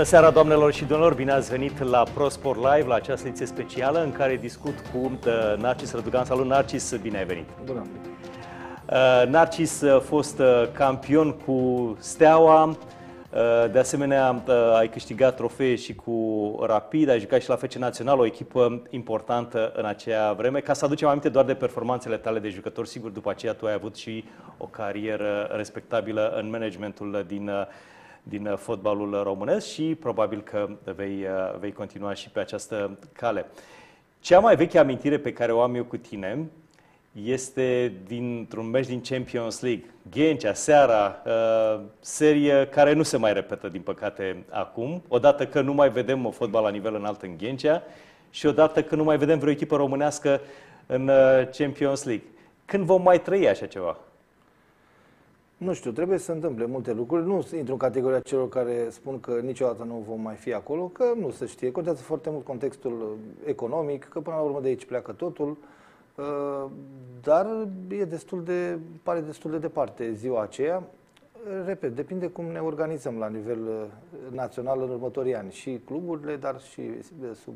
Bună seara, doamnelor și domnilor! Bine ați venit la ProSport Live, la această ediție specială în care discut cu Narcis Rădugan. Salut, Narcis! Bine ai venit! Bună! Narcis a fost campion cu Steaua, de asemenea ai câștigat trofee și cu Rapid, ai jucat și la FC Național, o echipă importantă în acea vreme. Ca să aducem aminte doar de performanțele tale de jucător, sigur, după aceea tu ai avut și o carieră respectabilă în managementul din fotbalul românesc și probabil că vei continua și pe această cale. Cea mai veche amintire pe care o am eu cu tine este dintr-un meci din Champions League. Ghencea, seara, serie care nu se mai repetă, din păcate, acum. Odată că nu mai vedem fotbal la nivel înalt în Ghencea și odată că nu mai vedem vreo echipă românească în Champions League. Când vom mai trăi așa ceva? Nu știu, trebuie să se întâmple multe lucruri. Nu intru în categoria celor care spun că niciodată nu vom mai fi acolo, că nu se știe. Contează foarte mult contextul economic, că până la urmă de aici pleacă totul. Dar pare destul de departe ziua aceea. Repet, depinde cum ne organizăm la nivel național în următorii ani. Și cluburile, dar și sub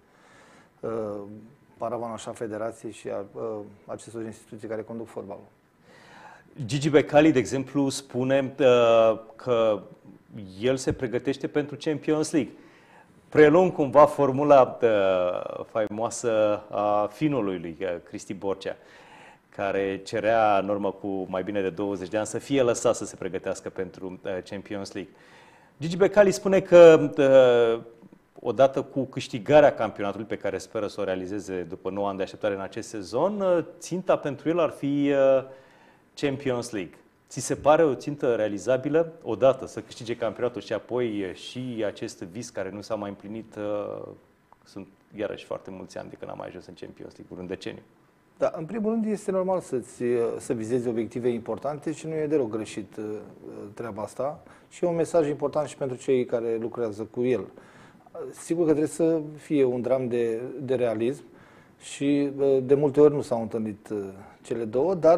paravanul așa federației și a acestor instituții care conduc fotbalul. Gigi Becali, de exemplu, spune că el se pregătește pentru Champions League. Preluăm cumva formula faimoasă a finului lui Cristi Borcea, care cerea în urmă cu mai bine de 20 de ani să fie lăsat să se pregătească pentru Champions League. Gigi Becali spune că odată cu câștigarea campionatului pe care speră să o realizeze după 9 ani de așteptare în acest sezon, ținta pentru el ar fi Champions League. Ți se pare o țintă realizabilă odată să câștige campionatul și apoi și acest vis care nu s-a mai împlinit? Sunt iarăși foarte mulți ani de când am mai ajuns în Champions League, un deceniu. Da, în primul rând este normal să vizezi obiective importante și nu e deloc greșit treaba asta. Și e un mesaj important și pentru cei care lucrează cu el. Sigur că trebuie să fie un dram de realism și de multe ori nu s-au întâlnit cele două, dar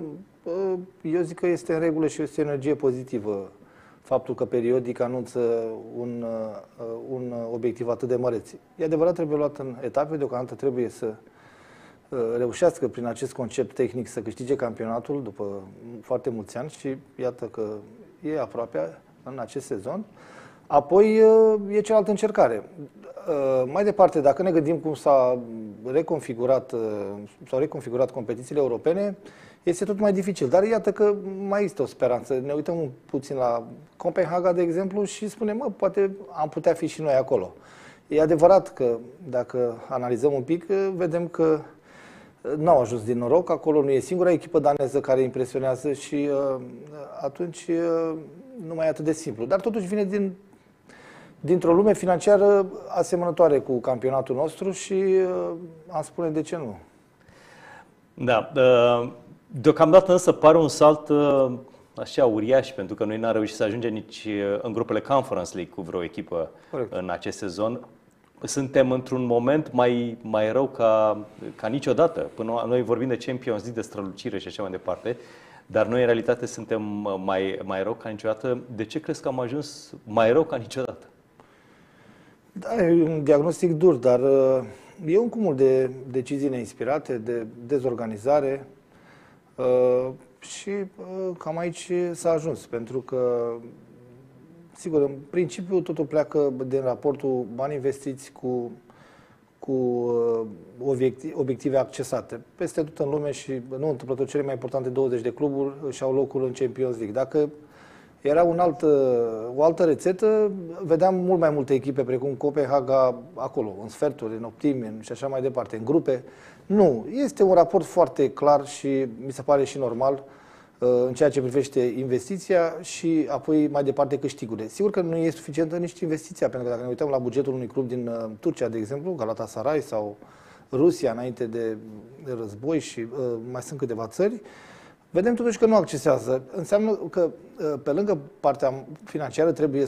eu zic că este în regulă și este o energie pozitivă faptul că periodic anunță un obiectiv atât de măreț. E adevărat, trebuie luat în etape, deocamdată trebuie să reușească prin acest concept tehnic să câștige campionatul după foarte mulți ani și iată că e aproape în acest sezon. Apoi e cealaltă încercare. Mai departe, dacă ne gândim cum s-au reconfigurat competițiile europene, este tot mai dificil. Dar iată că mai este o speranță. Ne uităm puțin la Copenhaga, de exemplu, și spunem, poate am putea fi și noi acolo. E adevărat că dacă analizăm un pic, vedem că n-au ajuns din noroc. Acolo nu e singura echipă daneză care impresionează și atunci nu mai e atât de simplu. Dar totuși vine dintr-o lume financiară asemănătoare cu campionatul nostru și am spune de ce nu. Da. Deocamdată însă pare un salt așa uriaș, pentru că noi n-am reușit să ajungem nici în grupele Conference League cu vreo echipă. Corect. În acest sezon. Suntem într-un moment mai rău ca niciodată. Până noi vorbim de Champions League, de strălucire și așa mai departe, dar noi în realitate suntem mai rău ca niciodată. De ce crezi că am ajuns mai rău ca niciodată? Da, e un diagnostic dur, dar e un cumul de decizii neinspirate, de dezorganizare și cam aici s-a ajuns, pentru că, sigur, în principiu totul pleacă din raportul bani investiți cu obiective accesate. Peste tot în lume și nu întâmplător cele mai importante 20 de cluburi își au locul în Champions League. Dacă era o altă rețetă, vedeam mult mai multe echipe, precum Copenhaga, acolo, în sferturi, în optimi și așa mai departe, în grupe. Nu, este un raport foarte clar și mi se pare și normal în ceea ce privește investiția și apoi mai departe câștigurile. Sigur că nu e suficientă nici investiția, pentru că dacă ne uităm la bugetul unui club din Turcia, de exemplu, Galatasaray sau Rusia, înainte de război și mai sunt câteva țări, vedem totuși că nu accesează. Înseamnă că pe lângă partea financiară trebuie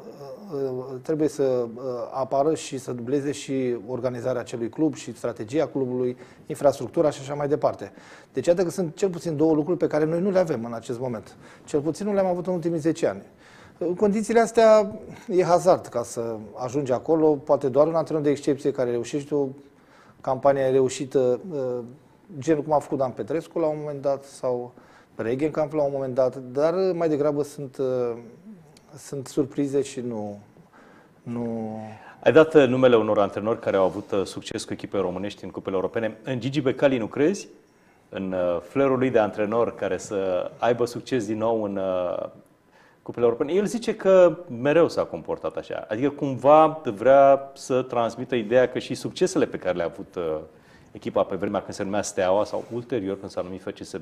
să apară și să dubleze și organizarea acelui club și strategia clubului, infrastructura și așa mai departe. Deci iată că sunt cel puțin două lucruri pe care noi nu le avem în acest moment. Cel puțin nu le-am avut în ultimii 10 ani. În condițiile astea e hazard ca să ajungi acolo, poate doar un antrenor de excepție care reușește o campanie reușită, genul cum a făcut Dan Petrescu la un moment dat sau Regenkamp la un moment dat, dar mai degrabă sunt surprize și nu... Ai dat numele unor antrenori care au avut succes cu echipe românești în cupele europene. În Gigi Becali nu crezi? În flair-ul lui de antrenor care să aibă succes din nou în cupele europene? El zice că mereu s-a comportat așa. Adică cumva vrea să transmită ideea că și succesele pe care le-a avut echipa pe vremea când se numea Steaua sau ulterior când s-a numit FCSB,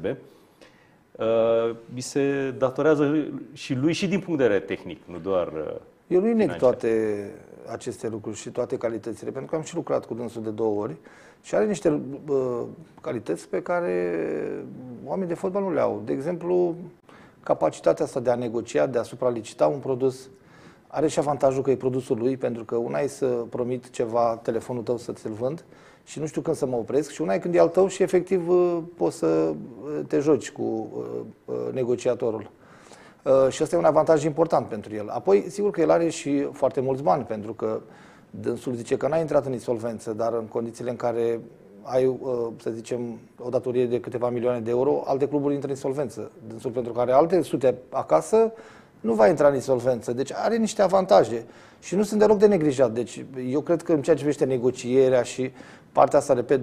îi se datorează și lui și din punct de vedere tehnic, nu doar eu nu neg toate aceste lucruri și toate calitățile, pentru că am și lucrat cu dânsul de 2 ori și are niște calități pe care oamenii de fotbal nu le au. De exemplu, capacitatea asta de a negocia, de a supralicita un produs, are și avantajul că e produsul lui, pentru că una e să promit ceva, telefonul tău să ți-l vând și nu știu când să mă opresc, și una e când e al tău și efectiv poți să te joci cu negociatorul. Și asta e un avantaj important pentru el. Apoi, sigur că el are și foarte mulți bani, pentru că dânsul zice că n-a intrat în insolvență, dar în condițiile în care ai, să zicem, o datorie de câteva milioane de euro, alte cluburi intră în insolvență. Dânsul, pentru că are alte sute acasă, nu va intra în insolvență. Deci are niște avantaje și nu sunt deloc de neglijat. Deci eu cred că în ceea ce privește negocierea și partea asta, repet,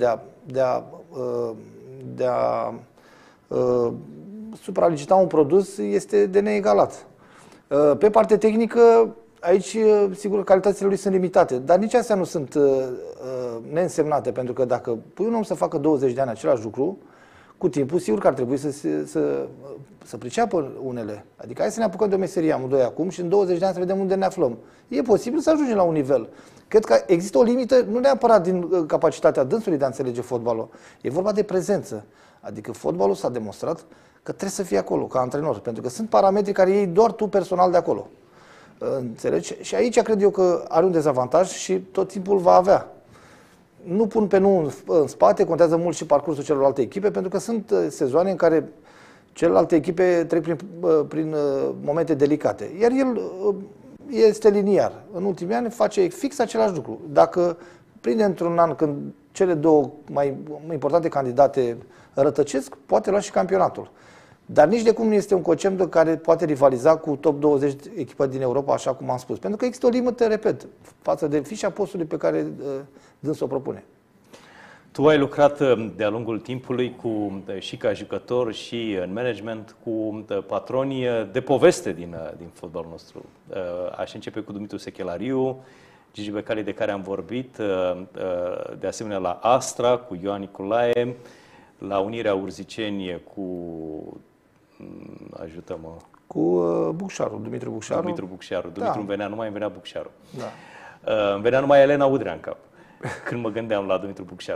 de a supralicita un produs este de neegalat. Pe partea tehnică, aici, sigur, calitățile lui sunt limitate, dar nici astea nu sunt neînsemnate, pentru că dacă pui un om să facă 20 de ani același lucru, cu timpul, sigur că ar trebui să priceapă unele. Adică hai să ne apucăm de o meserie amândoi acum și în 20 de ani să vedem unde ne aflăm. E posibil să ajungem la un nivel. Cred că există o limită, nu neapărat din capacitatea dânsului de a înțelege fotbalul. E vorba de prezență. Adică fotbalul s-a demonstrat că trebuie să fie acolo, ca antrenor, pentru că sunt parametri care iei doar tu personal de acolo. Înțelegi? Și aici cred eu că are un dezavantaj și tot timpul va avea. Nu pun pe nu în spate, contează mult și parcursul celorlalte echipe, pentru că sunt sezoane în care celelalte echipe trec prin momente delicate. Iar el este liniar. În ultimii ani face fix același lucru. Dacă prinde într-un an când cele două mai importante candidate rătăcesc, poate lua și campionatul. Dar nici de cum nu este un Cocem care poate rivaliza cu top 20 echipe din Europa, așa cum am spus. Pentru că există o limită, repet, față de fișa postului pe care dânsul o propune. Tu ai lucrat de-a lungul timpului și ca jucător și în management cu patroni de poveste din fotbalul nostru. Aș începe cu Dumitru Sechelariu, Gigi Becali, de care am vorbit, de asemenea la Astra, cu Ioan Nicolae, la Unirea Urziceni cu... ajută-mă... Cu Bucșaru, Dumitru Bucșaru. Dumitru Bucșaru. Dumitru îmi venea, nu mai îmi venea Bucșaru. Da. Îmi venea numai Elena Udrea în cap, când mă gândeam la Dumitru Bucșaru.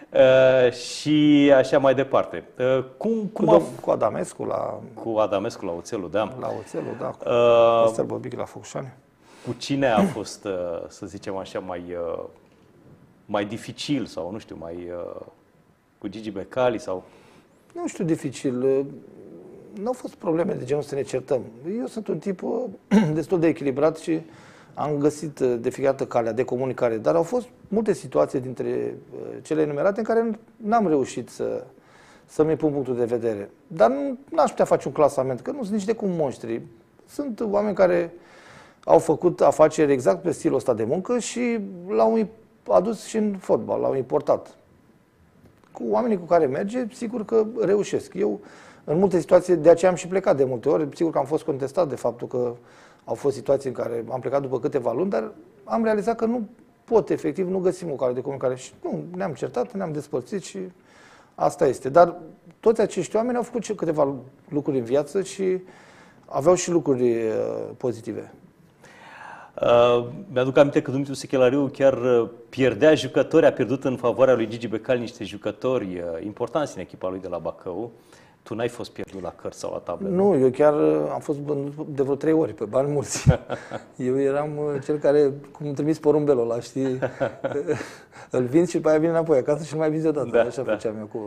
Și așa mai departe. Cu Adamescu la... Cu Adamescu la Oțelul, da. La Oțelul, da. Cu Costel Bobic la Focșani. Cu cine a fost, să zicem așa, mai dificil sau, nu știu, cu Gigi Becali sau... Nu știu, dificil. Nu au fost probleme de genul să ne certăm. Eu sunt un tip destul de echilibrat și am găsit de fiecare dată calea de comunicare, dar au fost multe situații dintre cele enumerate în care n-am reușit să-mi pun punctul de vedere. Dar nu aș putea face un clasament, că nu sunt nici de cum monștri. Sunt oameni care au făcut afaceri exact pe stilul ăsta de muncă și l-au adus și în fotbal, l-au importat. Cu oamenii cu care merge, sigur că reușesc. Eu, în multe situații, de aceea am și plecat de multe ori. Sigur că am fost contestat de faptul că au fost situații în care am plecat după câteva luni, dar am realizat că nu pot, efectiv, nu găsim o cale de comunicare. Și nu, ne-am certat, ne-am despărțit și asta este. Dar toți acești oameni au făcut câteva lucruri în viață și aveau și lucruri pozitive. Mi-aduc aminte că Dumitru Sechelariu chiar pierdea jucători, a pierdut în favoarea lui Gigi Becali niște jucători importanți în echipa lui de la Bacău. Tu n-ai fost pierdut la cărți sau la tablă? Nu, eu chiar am fost de vreo 3 ori, pe bani mulți. Eu eram cel care, cum trimis porumbelul ăla, știi? Îl vinzi și după aia vine înapoi acasă și nu mai vinzi odată. Da, așa făceam eu cu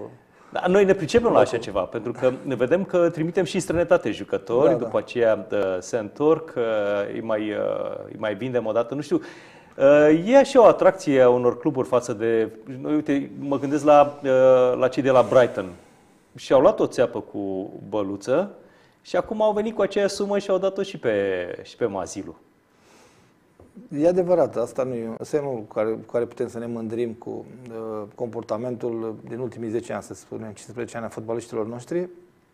Da, noi ne pricepem la așa ceva, pentru că ne vedem că trimitem și în străinătate jucători, după aceea se întorc, îi mai vindem o dată, nu știu. E și o atracție a unor cluburi față de... Uite, mă gândesc la cei de la Brighton. Și-au luat o țeapă cu băluță și acum au venit cu aceeași sumă și au dat-o și pe Mazilu. E adevărat, asta nu e semnul cu care putem să ne mândrim cu comportamentul din ultimii 10 ani, să spunem, 15 ani a fotbaliștilor noștri.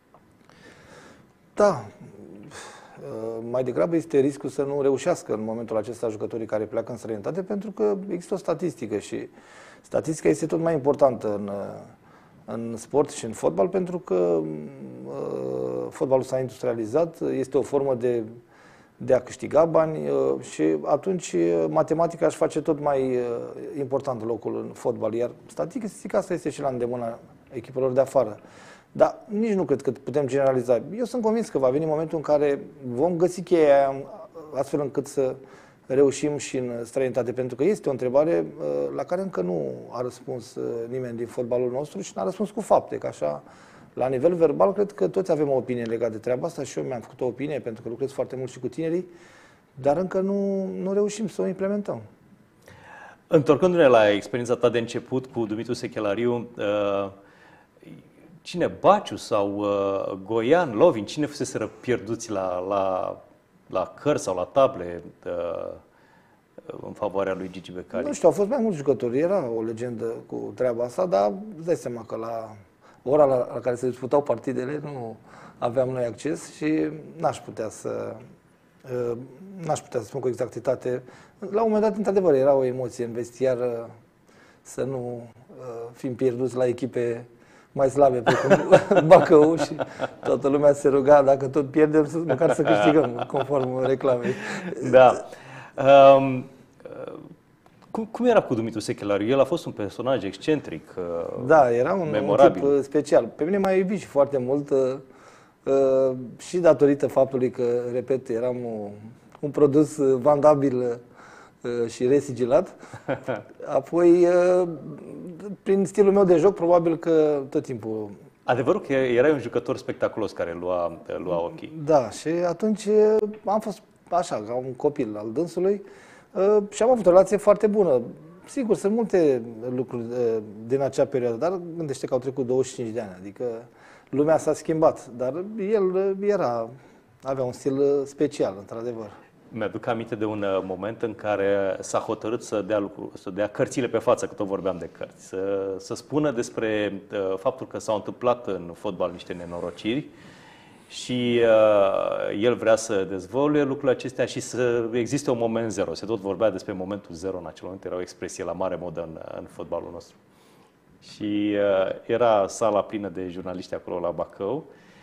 Da, mai degrabă este riscul să nu reușească în momentul acesta jucătorii care pleacă în străinătate, pentru că există o statistică și statistica este tot mai importantă în sport și în fotbal, pentru că fotbalul s-a industrializat, este o formă de a câștiga bani și atunci matematica își face tot mai important locul în fotbal, iar statistica asta este și la îndemâna echipelor de afară. Dar nici nu cred că putem generaliza. Eu sunt convins că va veni momentul în care vom găsi cheia astfel încât să reușim și în străinătate, pentru că este o întrebare la care încă nu a răspuns nimeni din fotbalul nostru și n-a răspuns cu fapte, că așa, la nivel verbal, cred că toți avem o opinie legată de treaba asta și eu mi-am făcut o opinie, pentru că lucrez foarte mult și cu tinerii, dar încă nu reușim să o implementăm. Întorcându-ne la experiența ta de început cu Dumitru Sechelariu, cine, Baciu sau Goian, Lovin, cine fuseseră pierduți la cărți sau la table în favoarea lui Gigi Becali? Nu știu, au fost mai mulți jucători, era o legendă cu treaba asta, dar îți dai seama că la ora la care se disputau partidele nu aveam noi acces și n-aș putea să spun cu exactitate. La un moment dat, într-adevăr, era o emoție în vestiar să nu fim pierduți la echipe mai slabe, precum Bacău, și toată lumea se ruga, dacă tot pierdem, măcar să câștigăm, conform reclamei. Da. Cum era cu Dumitru Sechelariu? El a fost un personaj excentric, da, era un memorabil. tip special. Pe mine m-a iubit și foarte mult și datorită faptului că, repet, eram un produs vandabil și resigilat. Apoi, prin stilul meu de joc, probabil că tot timpul... Adevărul că erai un jucător spectaculos care lua ochii. Da, și atunci am fost așa, ca un copil al dânsului și am avut o relație foarte bună. Sigur, sunt multe lucruri din acea perioadă, dar gândește că au trecut 25 de ani, adică lumea s-a schimbat, dar el avea un stil special, într-adevăr. Mi-aduc aminte de un moment în care s-a hotărât să dea cărțile pe față, că tot vorbeam de cărți, să spună despre faptul că s-au întâmplat în fotbal niște nenorociri și el vrea să dezvăluie lucrurile acestea și să existe un moment zero. Se tot vorbea despre momentul zero în acel moment, era o expresie la mare modă în fotbalul nostru. Și era sala plină de jurnaliști acolo la Bacău.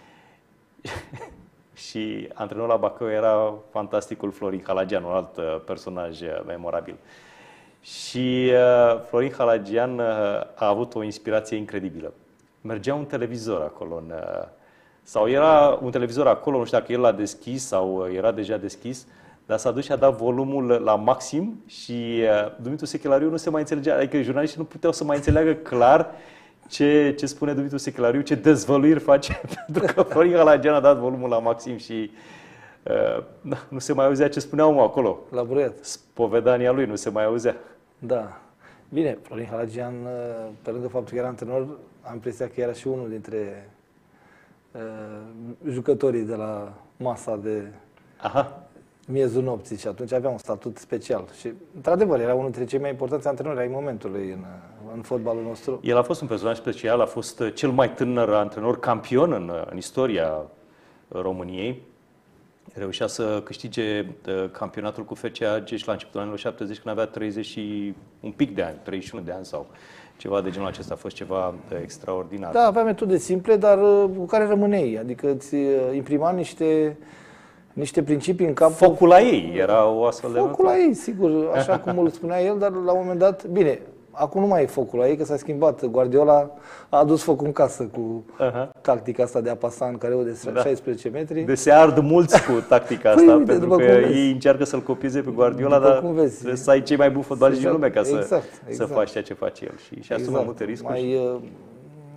Și antrenorul la Bacău era fantasticul Florin Halagian, un alt personaj memorabil. Și Florin Halagian a avut o inspirație incredibilă. Mergea un televizor acolo, sau era un televizor acolo, nu știu dacă el l-a deschis sau era deja deschis, dar s-a dus și a dat volumul la maxim și Dumitru Sechelariu nu se mai înțelegea, adică jurnaliștii nu puteau să mai înțeleagă clar ce spune Dumitru Sechelariu, ce dezvăluiri face, pentru că Florin Halagian a dat volumul la maxim și nu se mai auzea ce spunea omul acolo. La Bruiat. Spovedania lui nu se mai auzea. Da. Bine, Florin Halagian, pe lângă faptul că era antrenor, am impresia că era și unul dintre jucătorii de la masa de miezul nopții și atunci avea un statut special. Și, într-adevăr, era unul dintre cei mai importanți antrenori ai momentului în fotbalul nostru. El a fost un personaj special, a fost cel mai tânăr antrenor campion în istoria României. Reușea să câștige campionatul cu FCA Geș la începutul anilor 70, când avea 30 și un pic de ani, 31 de ani sau ceva de genul acesta. A fost ceva extraordinar. Da, avea metode simple, dar cu care rămâneai. Adică îți imprima niște principii în cap. Focul la ei era o astfel de... Focul la ei, sigur, așa cum îl spunea el, dar la un moment dat, bine, acum nu mai e focul la ei, că s-a schimbat. Guardiola a adus focul în casă cu tactica asta de apasan, care o de 16 metri. De se ard mulți cu tactica asta, pentru că ei încearcă să-l copieze pe Guardiola, dar trebuie să ai cei mai buni fotbaliști din lume ca să faci ceea ce face el. Și asumă multe riscuri.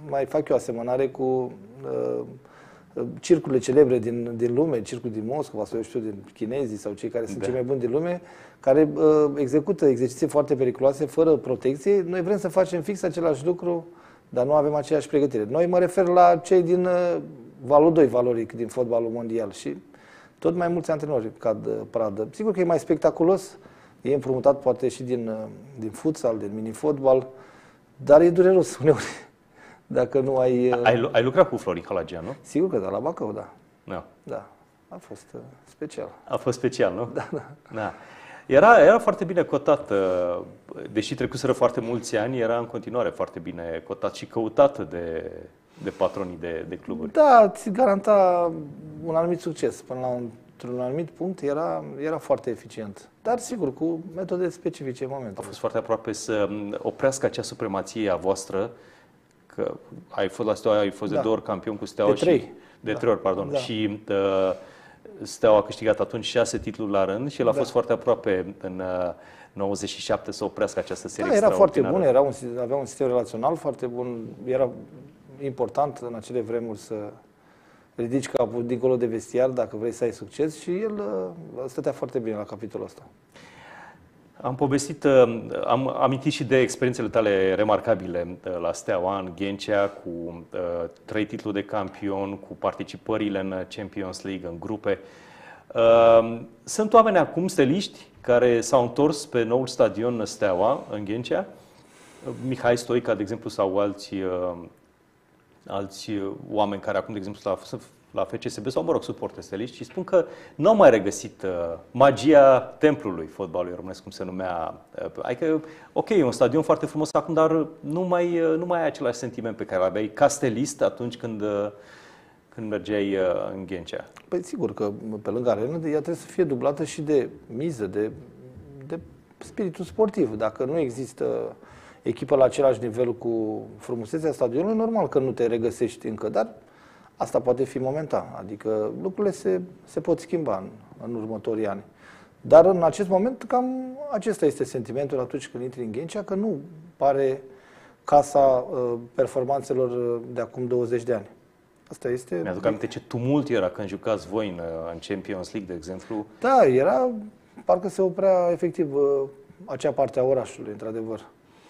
mai fac eu asemănare cu circurile celebre din lume, circul din Moscova sau eu știu, din chinezii sau cei care sunt cei mai buni din lume, care execută exerciții foarte periculoase fără protecție. Noi vrem să facem fix același lucru, dar nu avem aceeași pregătire. Noi mă refer la cei din valul 2 valoric din fotbalul mondial și tot mai mulți antrenori cad pradă. Sigur că e mai spectaculos, e împrumutat poate și din futsal, din mini-fotbal, dar e dureros uneori. Dacă nu ai... Ai lucrat cu Florin Halagian, nu? Sigur că da, la Bacău, da. Da. Da, a fost special. A fost special, nu? Da, da. Da. Era foarte bine cotat, deși trecuseră foarte mulți ani, era în continuare foarte bine cotat și căutat de patronii de cluburi. Da, ți garanta un anumit succes. Până la un anumit punct era foarte eficient. Dar sigur, cu metode specifice în momentul. A fost foarte aproape să oprească acea supremație a voastră, că ai fost la Steaua, ai fost de 2 ori campion cu Steaua. De 3. De 3 ori, pardon. Da. Și Steaua a câștigat atunci 6 titluri la rând și el a fost foarte aproape în 97 să oprească această serie. Da, era foarte bun, avea un sistem relațional foarte bun, era important în acele vremuri să ridici capul dincolo de vestiar dacă vrei să ai succes și el stătea foarte bine la capitolul ăsta. Am povestit, am amintit și de experiențele tale remarcabile la Steaua, în Ghencea, cu 3 titluri de campion, cu participările în Champions League, în grupe. Sunt oameni acum, steliști, care s-au întors pe noul stadion Steaua, în Ghencea. Mihai Stoica, de exemplu, sau alți oameni care acum, de exemplu, la FCSB sau, mă rog, suporte steliști și spun că nu au mai regăsit magia templului fotbalului românesc, cum se numea. Adică, ok, e un stadion foarte frumos acum, dar nu mai ai același sentiment pe care l-aveai ca stelist atunci când mergeai în Ghencea. Păi sigur că pe lângă arenă ea trebuie să fie dublată și de miză, de spiritul sportiv. Dacă nu există echipă la același nivel cu frumusețea stadionului, normal că nu te regăsești încă, dar asta poate fi momentan, adică lucrurile se pot schimba în următorii ani. Dar în acest moment cam acesta este sentimentul atunci când intri în Ghencea, că nu pare casa performanțelor de acum 20 de ani. Asta este... Mi-aduc aminte ce tumult era când jucați voi în Champions League, de exemplu. Da, era, parcă se oprea efectiv acea parte a orașului, într-adevăr.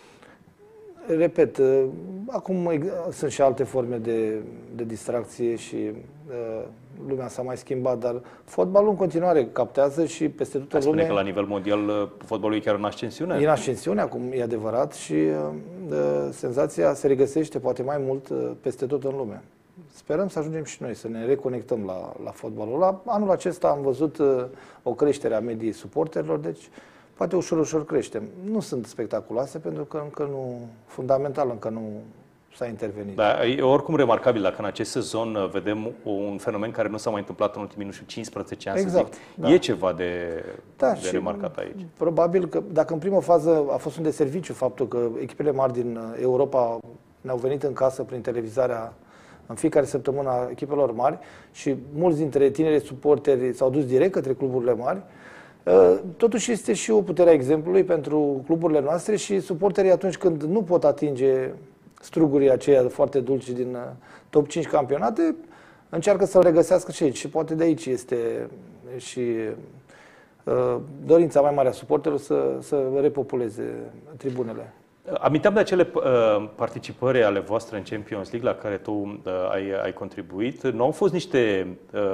Repet, acum sunt și alte forme de distracție și lumea s-a mai schimbat, dar fotbalul în continuare captează și peste tot în lume... Spune că la nivel mondial fotbalul e chiar în ascensiune. E în ascensiune acum, e adevărat, și senzația se regăsește poate mai mult peste tot în lume. Sperăm să ajungem și noi să ne reconectăm la fotbalul. Anul acesta am văzut o creștere a mediei suporterilor, deci poate ușor, ușor creștem. Nu sunt spectaculoase pentru că fundamental încă nu s-a intervenit. Da, e oricum remarcabil dacă în acest sezon vedem un fenomen care nu s-a mai întâmplat în ultimii, 15 ani, exact, să zic. da. E ceva de remarcat aici. Probabil că dacă în primă fază a fost un deserviciu faptul că echipele mari din Europa ne-au venit în casă prin televizarea în fiecare săptămână a echipelor mari și mulți dintre tinerii suporteri s-au dus direct către cluburile mari, totuși este și o putere a exemplului pentru cluburile noastre și suporterii atunci când nu pot atinge strugurii aceia foarte dulci din top 5 campionate, încearcă să-l regăsească și aici. Și poate de aici este și dorința mai mare a suporterilor să repopuleze tribunele. Aminteam de acele participări ale voastre în Champions League la care tu ai contribuit. Nu au fost niște,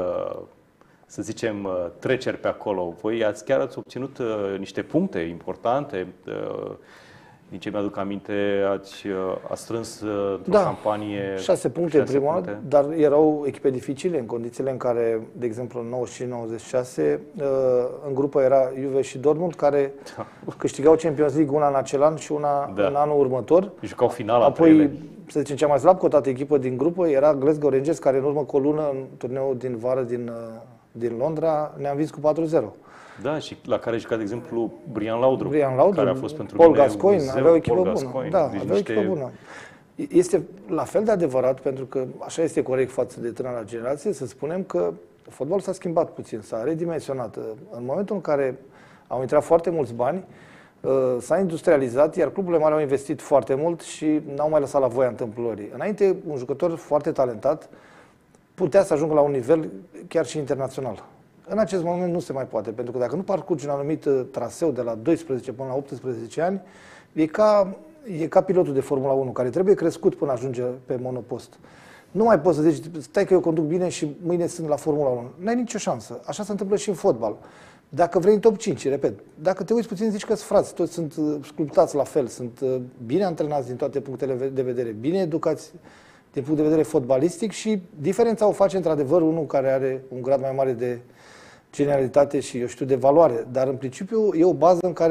să zicem, treceri pe acolo. Voi chiar ați obținut niște puncte importante. Din ce mi-aduc aminte, ați strâns într-o campanie 6 puncte în primul an, dar erau echipe dificile în condițiile în care, de exemplu, în 95-96, în grupă era Juve și Dortmund, care câștigau Champions League una în acel an și una în anul următor. Jucau finala. Apoi, să zicem, cea mai slab cotată echipă din grupă era Glasgow Rangers, care în urmă cu o lună, în turneul din vară din Londra, ne-a învins cu 4-0. Da, și la care juca, de exemplu, Brian Laudrup, care a fost pentru Paul Gascoigne, avea o echipă bună. Da, deci avea o echipă bună. Este la fel de adevărat, pentru că așa este corect față de tânăra generație, să spunem că fotbalul s-a schimbat puțin, s-a redimensionat. În momentul în care au intrat foarte mulți bani, S-a industrializat, iar cluburile mari au investit foarte mult și n-au mai lăsat la voia întâmplării. Înainte, un jucător foarte talentat putea să ajungă la un nivel chiar și internațional. În acest moment nu se mai poate, pentru că dacă nu parcurgi un anumit traseu de la 12 până la 18 ani, e ca pilotul de Formula 1, care trebuie crescut până ajunge pe monopost. Nu mai poți să zici, stai că eu conduc bine și mâine sunt la Formula 1. N-ai nicio șansă. Așa se întâmplă și în fotbal. Dacă vrei în top 5, repet, dacă te uiți puțin, zici că sunt frați, toți sunt sculptați la fel, sunt bine antrenați din toate punctele de vedere, bine educați din punct de vedere fotbalistic și diferența o face într-adevăr unul care are un grad mai mare de genialitate și, eu știu, de valoare. Dar în principiu e o bază în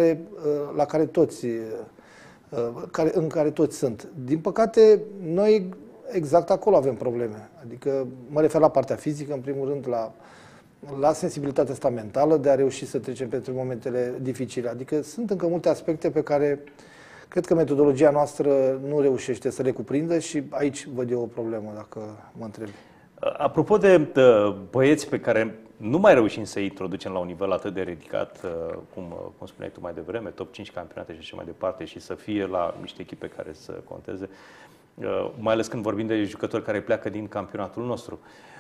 care toți sunt. Din păcate, noi exact acolo avem probleme. Adică mă refer la partea fizică, în primul rând, la sensibilitatea asta mentală de a reuși să trecem pentru momentele dificile. Adică sunt încă multe aspecte pe care cred că metodologia noastră nu reușește să le cuprindă și aici văd eu o problemă, dacă mă întrebi. Apropo de băieți pe care nu mai reușim să-i introducem la un nivel atât de ridicat, cum spuneai tu mai devreme, top 5 campionate și așa mai departe, și să fie la niște echipe care să conteze, mai ales când vorbim de jucători care pleacă din campionatul nostru.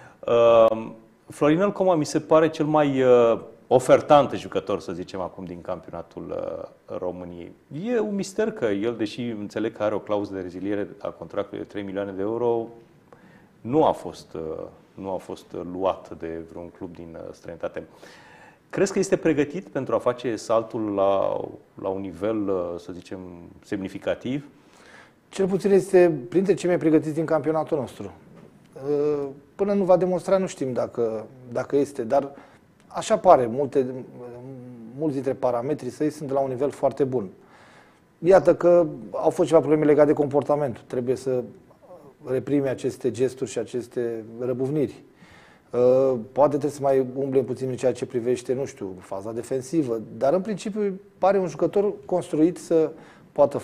Florinel Coma mi se pare cel mai ofertant jucător, să zicem acum, din campionatul României. E un mister că el, deși înțeleg că are o clauză de reziliere a contractului de 3 milioane de euro, nu a fost luat de vreun club din străinătate. Crezi că este pregătit pentru a face saltul la un nivel, să zicem, semnificativ? Cel puțin este printre cei mai pregătiți din campionatul nostru. Până nu va demonstra, nu știm dacă este, dar așa pare. Mulți dintre parametrii săi sunt de la un nivel foarte bun. Iată că au fost ceva probleme legate de comportament. Trebuie să reprime aceste gesturi și aceste răbuvniri. Poate trebuie să mai umble puțin în ceea ce privește, nu știu, faza defensivă, dar în principiu pare un jucător construit să poată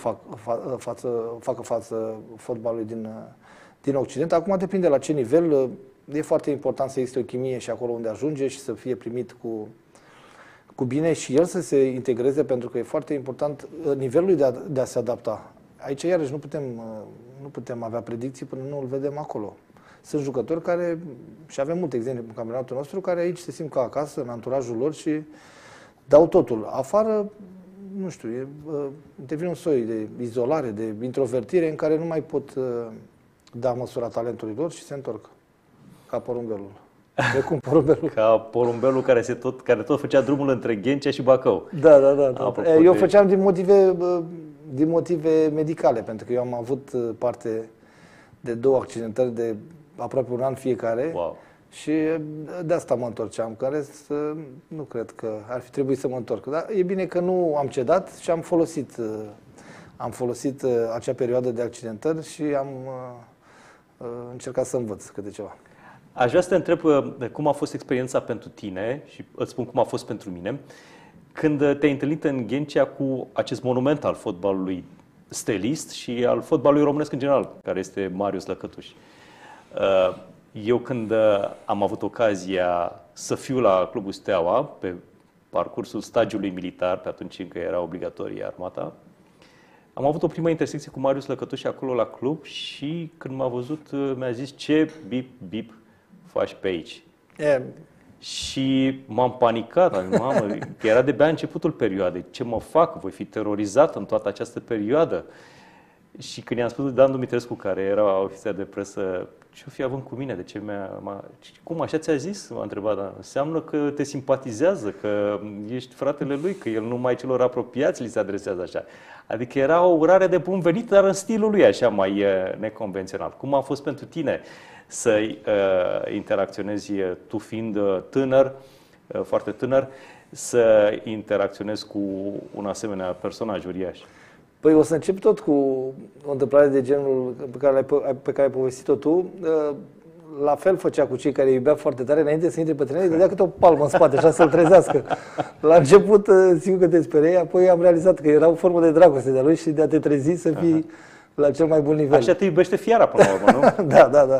facă față fotbalului din Occident. Acum depinde la ce nivel. E foarte important să existe o chimie și acolo unde ajunge și să fie primit cu bine și el să se integreze, pentru că e foarte important nivelul de a se adapta. Aici, iarăși, nu putem avea predicții până nu îl vedem acolo. Sunt jucători care, și avem multe exemple în campionatul nostru, care aici se simt ca acasă, în anturajul lor și dau totul. Afară, nu știu, devine un soi de izolare, de introvertire în care nu mai pot da măsura talentului lor și se întorc ca porumbelul. Precum porumbelul. Ca porumbelul care tot făcea drumul între Ghencea și Bacău. Da. Eu făceam din motive medicale, pentru că eu am avut parte de 2 accidentări de aproape un an fiecare. Wow. Și de asta mă întorceam, că în rest nu cred că ar fi trebuit să mă întorc. Dar e bine că nu am cedat și am folosit acea perioadă de accidentări și am încercat să învăț câte ceva. Aș vrea să te întreb cum a fost experiența pentru tine și îți spun cum a fost pentru mine când te-ai întâlnit în Ghencea cu acest monument al fotbalului stelist și al fotbalului românesc în general, care este Marius Lăcătuș. Eu când am avut ocazia să fiu la Clubul Steaua, pe parcursul stagiului militar, pe atunci încă era obligatorie armata, am avut o primă intersecție cu Marius Lăcătuș acolo la club și când m-a văzut mi-a zis: ce bip faci pe aici? Și m-am panicat, mamă, că era de-abia începutul perioadei. Ce mă fac? Voi fi terorizat în toată această perioadă. Și când i-am spus lui Dan Dumitrescu, care era ofițer de presă, ce-o fi având cu mine? De ce cum așa ți-a zis? M-a întrebat. Dar înseamnă că te simpatizează, că ești fratele lui, că el numai celor apropiați li se adresează așa. Adică era o urare de bun venit, dar în stilul lui așa mai neconvențional. Cum a fost pentru tine să interacționezi, tu fiind tânăr, foarte tânăr, să interacționezi cu un asemenea personaj uriaș? Păi o să încep tot cu o întâmplare de genul pe care ai povestit-o tu. La fel făcea cu cei care îi iubea foarte tare, înainte să intre pe teren, îi dădea câte o palmă în spate, așa să-l trezească. La început, sigur că te speriai, apoi am realizat că era o formă de dragoste de-a lui și de a te trezi să fii la cel mai bun nivel. Așa te iubește fiara până la urmă, nu?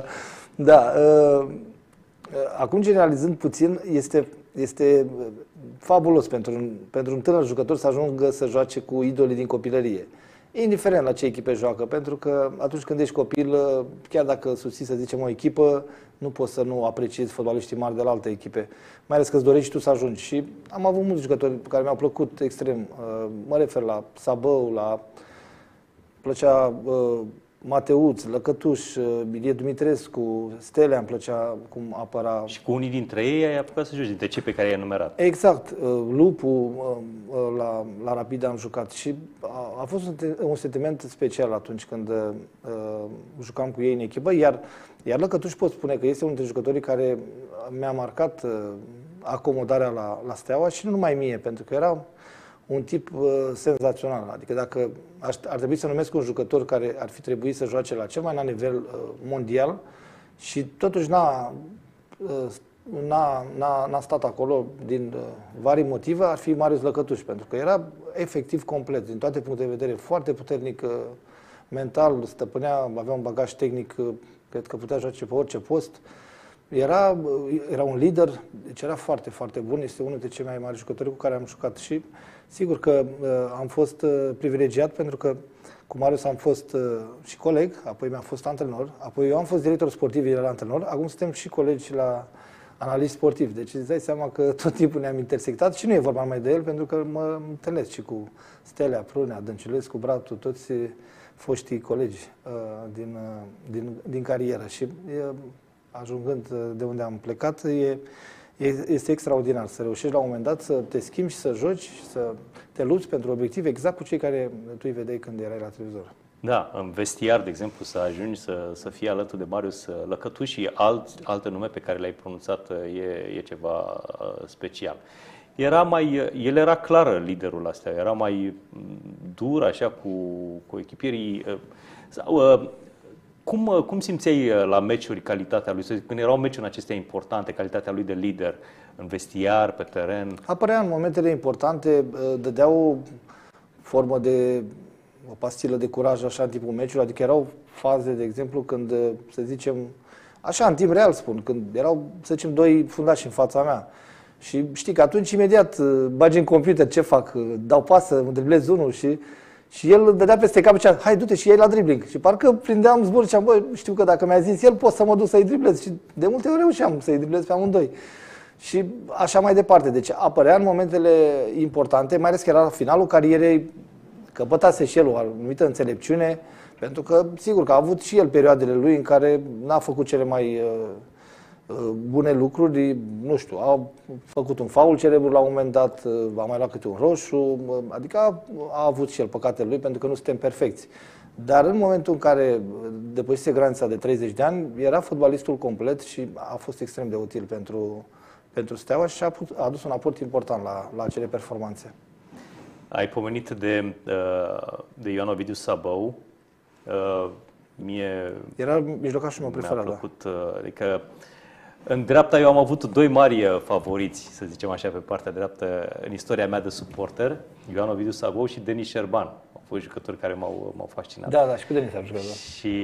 Da. Acum, generalizând puțin, este fabulos pentru un tânăr jucător să ajungă să joace cu idolii din copilărie. Indiferent la ce echipe joacă, pentru că atunci când ești copil, chiar dacă susții, să zicem, o echipă, nu poți să nu apreciezi fotbaliștii mari de la alte echipe. Mai ales că îți dorești tu să ajungi. Și am avut mulți jucători care mi-au plăcut extrem. Mă refer la Sabău, plăcea Mateuț, Lăcătuș, Ilie Dumitrescu, Stelea, îmi plăcea cum apăra. Și cu unii dintre ei ai apucat să joci, dintre cei pe care i-ai enumerat. Exact. Lupu, la Rapid am jucat și a fost un sentiment special atunci când jucam cu ei în echipă, iar Lăcătuș pot spune că este unul dintre jucătorii care mi-a marcat acomodarea la Steaua și nu numai mie, pentru că era un tip senzațional. Adică dacă ar trebui să numesc un jucător care ar fi trebuit să joace la cel mai înalt nivel mondial și totuși n-a stat acolo din vari motive, ar fi Marius Lăcătuș, pentru că era efectiv complet, din toate punctele de vedere, foarte puternic mental, stăpânea, avea un bagaj tehnic, cred că putea joace pe orice post. Era un lider, deci era foarte, foarte bun, este unul dintre cei mai mari jucători cu care am jucat și sigur că am fost privilegiat pentru că cu Marius am fost și coleg, apoi mi-am fost antrenor, apoi eu am fost director sportiv, el era antrenor, acum suntem și colegi la analist sportiv. Deci îți dai seama că tot timpul ne-am intersectat și nu e vorba mai de el, pentru că mă întâlnesc și cu Stelea, Prunea, Dăncilescu, Bratu, toți foștii colegi din carieră. Și ajungând de unde am plecat, este extraordinar să reușești la un moment dat să te schimbi și să joci și să te lupți pentru obiective exact cu cei care tu îi vedeai când erai la televizor. Da, în vestiar, de exemplu, să ajungi să fii alături de Marius Lăcătuș și alte nume pe care le-ai pronunțat e ceva special. El era clar liderul astea, era mai dur așa cu echipierii. Cum simțeai la meciuri calitatea lui? Când erau meciuri acestea importante, calitatea lui de lider în vestiar, pe teren? Apărea în momentele importante, dădea o formă de o pastilă de curaj așa în timpul meciului, adică erau faze, de exemplu, când, să zicem, așa în timp real spun, când erau, să zicem, doi fundași în fața mea. Și știi că atunci imediat bagi în computer ce fac, dau pasă, îmi driblez unul și el dădea peste cap și zicea, hai du-te și iei la dribbling. Și parcă prindeam zbor și ziceam, băi, știu că dacă mi-a zis el, pot să mă duc să-i driblez. Și de multe ori reușeam să-i driblez pe amândoi. Și așa mai departe. Deci apărea în momentele importante, mai ales că era finalul carierei, căpătase și el o anumită înțelepciune, pentru că, sigur, că a avut și el perioadele lui în care n-a făcut cele mai bune lucruri, nu știu, a făcut un faul celebru la un moment dat, a mai luat câte un roșu, adică a avut și el păcatele lui, pentru că nu suntem perfecți. Dar în momentul în care depășise granița de 30 de ani, era fotbalistul complet și a fost extrem de util pentru Steaua și a adus un aport important la acele performanțe. Ai pomenit de Ioan Ovidiu Sabău. Era mijlocașul meu preferat. Mi-a plăcut, adică în dreapta eu am avut doi mari favoriți, să zicem așa, pe partea dreaptă în istoria mea de suporter, Ioan Ovidiu Sabău și Denis Șerban. Au fost jucători care m-au fascinat. Da, și cu Denis am jucat. Și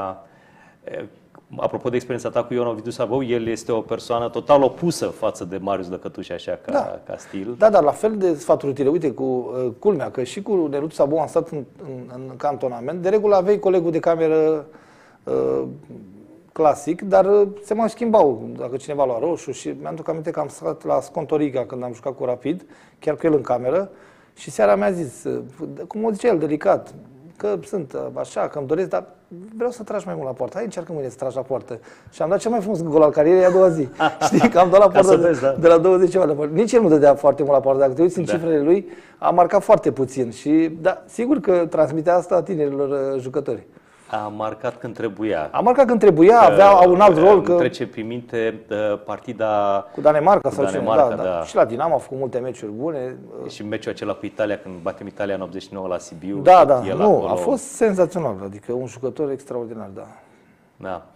apropo de experiența ta cu Ioan Ovidiu Sabău, el este o persoană total opusă față de Marius Lăcătuș, așa, ca stil. Da, dar la fel de sfaturi utile. Uite, culmea, că și cu Neluț Sabău am stat în cantonament. De regulă aveai colegul de cameră clasic, dar se mai schimbau dacă cineva lua roșu și mi-am aminte că am stat la Scontorica când am jucat cu Rapid, chiar cu el în cameră, și seara mi-a zis, cum o zice el, delicat, că sunt așa, că îmi doresc, dar vreau să tragi mai mult la poartă. Hai, încearcă mâine să tragi la poartă. Și am dat cel mai frumos gol al carierei a doua zi. Știi, că am dat la poartă de la 20 ceva de poartă. Nici el nu dădea foarte mult la poartă. Dacă te uiți în cifrele lui, a marcat foarte puțin. Și da, sigur că transmitea asta tinerilor jucători. A marcat când trebuia. A marcat când trebuia, avea un alt rol. Că trece prin minte partida cu Danemarca sau Danemarca, cine. Da. Și la Dinamo a făcut multe meciuri bune. Și meciul acela cu Italia, când batem Italia în 89 la Sibiu. Da, nu, acolo a fost senzațional. Adică un jucător extraordinar, da. Da.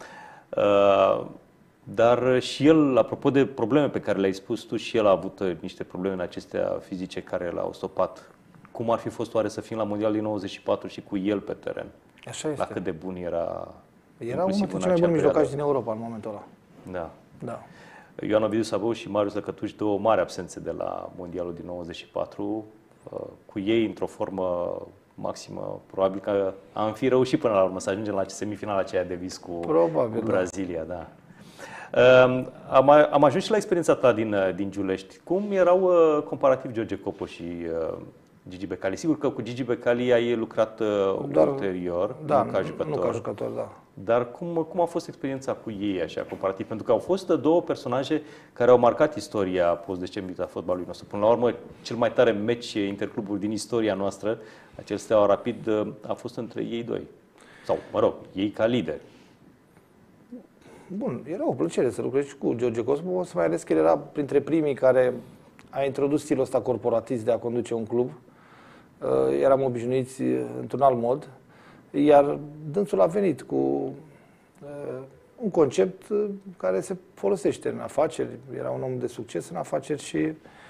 Dar și el, apropo de probleme pe care le-ai spus tu, și el a avut niște probleme în acestea fizice care l-au stopat. Cum ar fi fost oare să fim la Mondial din 94 și cu el pe teren? Așa este. La cât de bun era. Era unul dintre cei mai buni mijlocași din Europa în momentul ăla. Da. Da. Ioan Ovidiu Sabău și Marius Lăcătuș, două mari absențe de la Mondialul din 94, cu ei într-o formă maximă, probabil că am fi reușit până la urmă să ajungem la semifinala aceea de vis cu Brazilia. Da. Am ajuns și la experiența ta din Giulești. Cum erau comparativ George Copo și Gigi Becali? Sigur că cu Gigi Becali ai lucrat ulterior, da, nu ca jucător. Nu ca jucător, da. Dar cum a fost experiența cu ei, așa, comparativ? Pentru că au fost două personaje care au marcat istoria post-decembrie a fotbalului nostru. Până la urmă, cel mai tare meci interclubul din istoria noastră, acel Steaua Rapid, a fost între ei doi. Sau, mă rog, ei ca lideri. Bun, era o plăcere să lucrezi cu George Copo, mai ales că el era printre primii care a introdus stilul ăsta corporatist de a conduce un club. Eram obișnuiți într-un alt mod, iar dânsul a venit cu un concept care se folosește în afaceri. Era un om de succes în afaceri și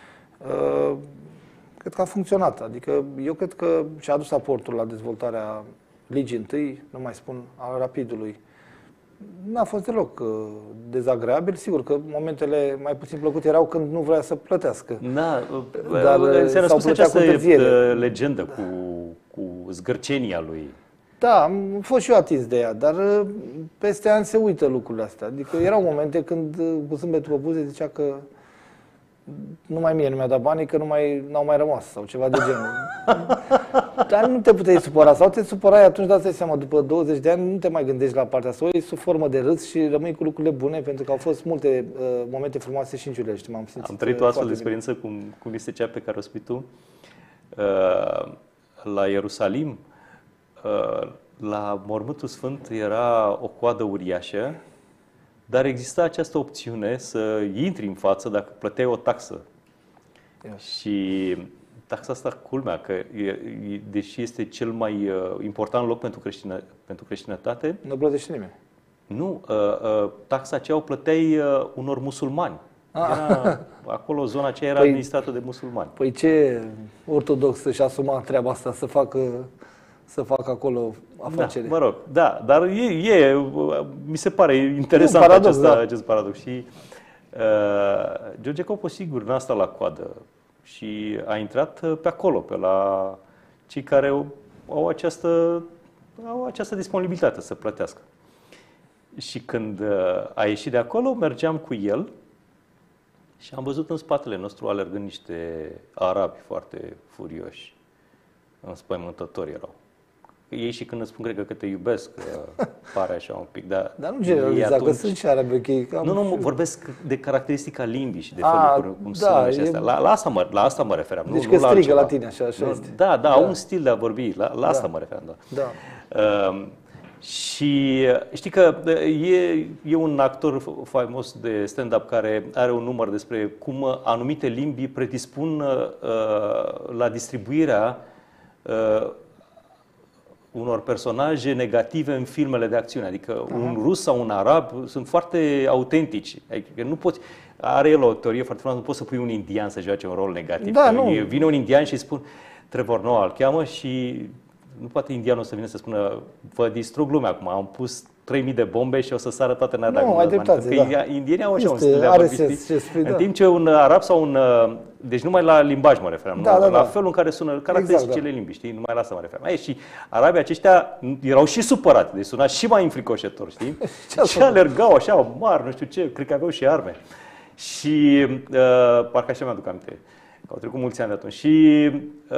cred că a funcționat. Adică eu cred că și-a adus aportul la dezvoltarea Ligii întâi, nu mai spun, al Rapidului. N-a fost deloc dezagreabil. Sigur că momentele mai puțin plăcute erau când nu vrea să plătească. Da, dar s-a răspuns această legendă cu zgârcenia lui. Da, am fost și eu atins de ea, dar peste ani se uită lucrurile astea. Adică erau momente când cu zâmbetul pe buze zicea că numai mie nu mi-a dat banii, că n-au mai rămas sau ceva de genul. Dar nu te puteai supăra. Sau te supărai atunci, dați seama, după 20 de ani nu te mai gândești la partea asta. O iei sub formă de râs și rămâi cu lucrurile bune, pentru că au fost multe momente frumoase și în Giulești. Am trăit o astfel de experiență, cum este cea pe care o spui tu, la Ierusalim. La Mormântul Sfânt era o coadă uriașă, dar exista această opțiune să intri în față dacă plăteai o taxă. Și taxa asta, culmea, că deși este cel mai important loc pentru creștinătate, nu plătește nimeni. Nu, taxa aceea o plăteai unor musulmani. Era, acolo zona aceea era administrată de musulmani. Păi ce ortodox să-și asuma treaba asta, să facă acolo afacere? Da, mă rog, da, dar mi se pare interesant paradox, acest paradox. Și George Copo, sigur, n-a stat la coadă și a intrat pe acolo, pe la cei care au această disponibilitate să plătească. Și când a ieșit de acolo, mergeam cu el și am văzut în spatele nostru alergând niște arabi foarte furioși, înspăimântători erau. Ei și când îți spun, cred că te iubesc, pare așa un pic, dar nu generaliza, că sunt și arabi ok. Nu, vorbesc de caracteristica limbii și de felul cum sună și astea. La asta mă referam. Deci că strigă la tine, așa este. Da, au un stil de a vorbi, la asta mă referam. Da. Și știi că e un actor faimos de stand-up care are un număr despre cum anumite limbi predispun la distribuirea unor personaje negative în filmele de acțiune. Adică un rus sau un arab sunt foarte autentici. Adică nu poți... Are el o teorie foarte frumoasă, nu poți să pui un indian să joace un rol negativ. Da, nu. Vine un indian și îi spun Trevor Noah îl cheamă și nu poate indianul să vină să spună vă distrug lumea acum, am pus 3000 de bombe și o să sară toate în Nu, ai dreptate, da. Indienii au așa un stil de a vorbi, în timp ce un arab sau un... Deci numai la limbaj mă referam, la felul în care sună caracteristicile limbii, știi? Numai la asta mă referam. Și arabii aceștia erau și supărați, deci suna și mai înfricoșător, știi? Și alergau așa mari, nu știu ce, cred că aveau și arme. Și parcă așa mi-aduc aminte, că au trecut mulți ani de atunci. Și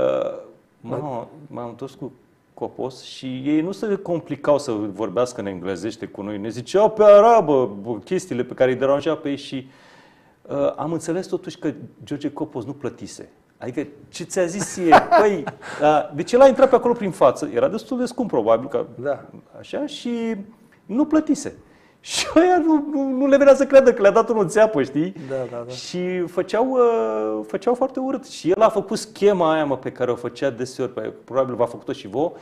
m-am întors cu Copos și ei nu se complicau să vorbească în englezește cu noi. Ne ziceau pe arabă chestiile pe care îi deranjau pe ei și am înțeles totuși că George Copos nu plătise. Adică ce ți-a zis e? Păi, deci el a intrat pe acolo prin față, era destul de scump probabil, că, așa, și nu plătise. Și ăia nu le venea să creadă că le-a dat unul țeapă, știi? Da. Și făceau foarte urât. Și el a făcut schema aia, pe care o făcea deseori, probabil v-a făcut-o și vouă,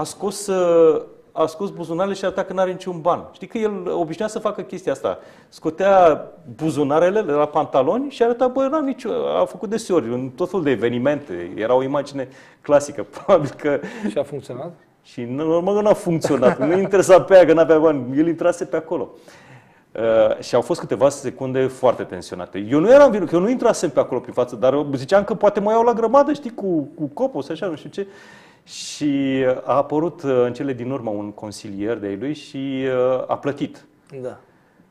a scos buzunarele și arăta că n-are niciun ban. Știi că el obișnuia să facă chestia asta. Scotea buzunarele de la pantaloni și arăta, n-am nicio... A făcut deseori, în tot felul de evenimente. Era o imagine clasică. Probabil că... Și a funcționat? Și normal că n-a funcționat. Nu interesa pe aia că n-avea bani. El intrase pe acolo. Și au fost câteva secunde foarte tensionate. Eu nu eram vinovat, că eu nu intrasem pe acolo prin față, dar ziceam că poate mă iau la grămadă, știi, cu copos, așa, nu știu ce. Și a apărut în cele din urmă un consilier de-ai lui și a plătit. Da.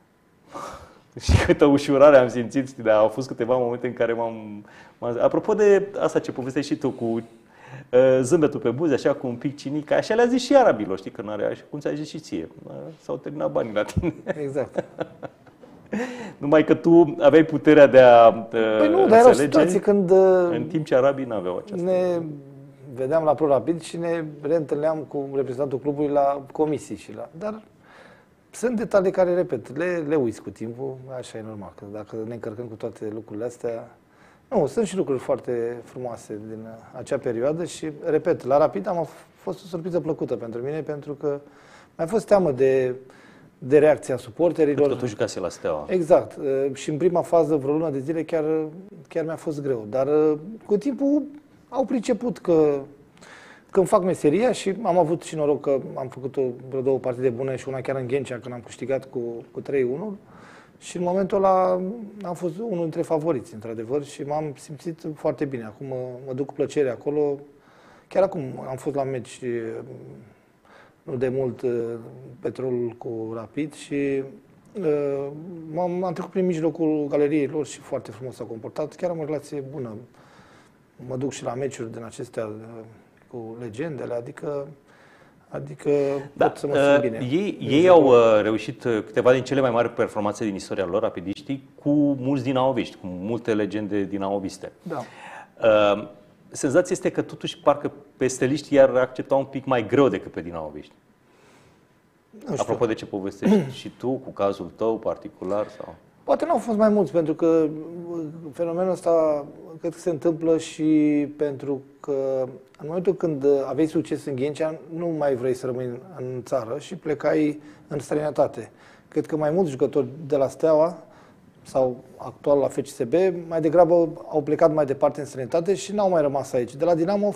Și câtă ușurare am simțit, știi, dar au fost câteva momente în care Apropo de asta ce povestești și tu, cu zâmbetul pe buze, așa cu un pic cinic, așa le-a zis și arabilor, știi, că nu are așa, cum ți-a zis și ție. S-au terminat banii la tine. Exact. Numai că tu aveai puterea de a Păi nu, dar era o situație când în timp ce arabii n-aveau aceasta. ne vedeam la ProRapid și ne reîntâlneam cu reprezentantul clubului la comisii și la... Dar sunt detalii care, repet, le uiți cu timpul, așa e normal, că dacă ne încărcăm cu toate lucrurile astea... Nu, sunt și lucruri foarte frumoase din acea perioadă și, repet, la Rapid a fost o surpriză plăcută pentru mine, pentru că mai a fost teamă de reacția suporterilor. Pentru că tu jucase la Steaua. Exact. Și în prima fază, vreo lună de zile, chiar mi-a fost greu. Dar cu timpul au priceput că îmi fac meseria și am avut și noroc că am făcut vreo 2 partide bune și una chiar în Ghencea, când am câștigat cu 3-1. Și în momentul ăla am fost unul dintre favoriți, într-adevăr, și m-am simțit foarte bine. Acum mă duc cu plăcere acolo. Chiar acum am fost la meci nu de mult Petrolul cu Rapid și am trecut prin mijlocul galeriei lor și foarte frumos s-au comportat. Chiar am o relație bună. Mă duc și la meciuri din acestea cu legendele, adică pot să mă simt bine. Ei au reușit câteva din cele mai mari performanțe din istoria lor, rapidiștii, cu mulți dinamoviști, cu multe legende dinamoviste. Da. Senzația este că totuși parcă pe steliști i-ar accepta un pic mai greu decât pe dinamoviști. Apropo de ce povestești și tu, cu cazul tău particular? Sau? Poate nu au fost mai mulți, pentru că fenomenul ăsta cred că se întâmplă și pentru că în momentul când aveai succes în Ghencea, nu mai vrei să rămâi în țară și plecai în străinătate. Cred că mai mulți jucători de la Steaua sau actual la FCSB, mai degrabă au plecat mai departe în străinătate și n-au mai rămas aici. De la Dinamo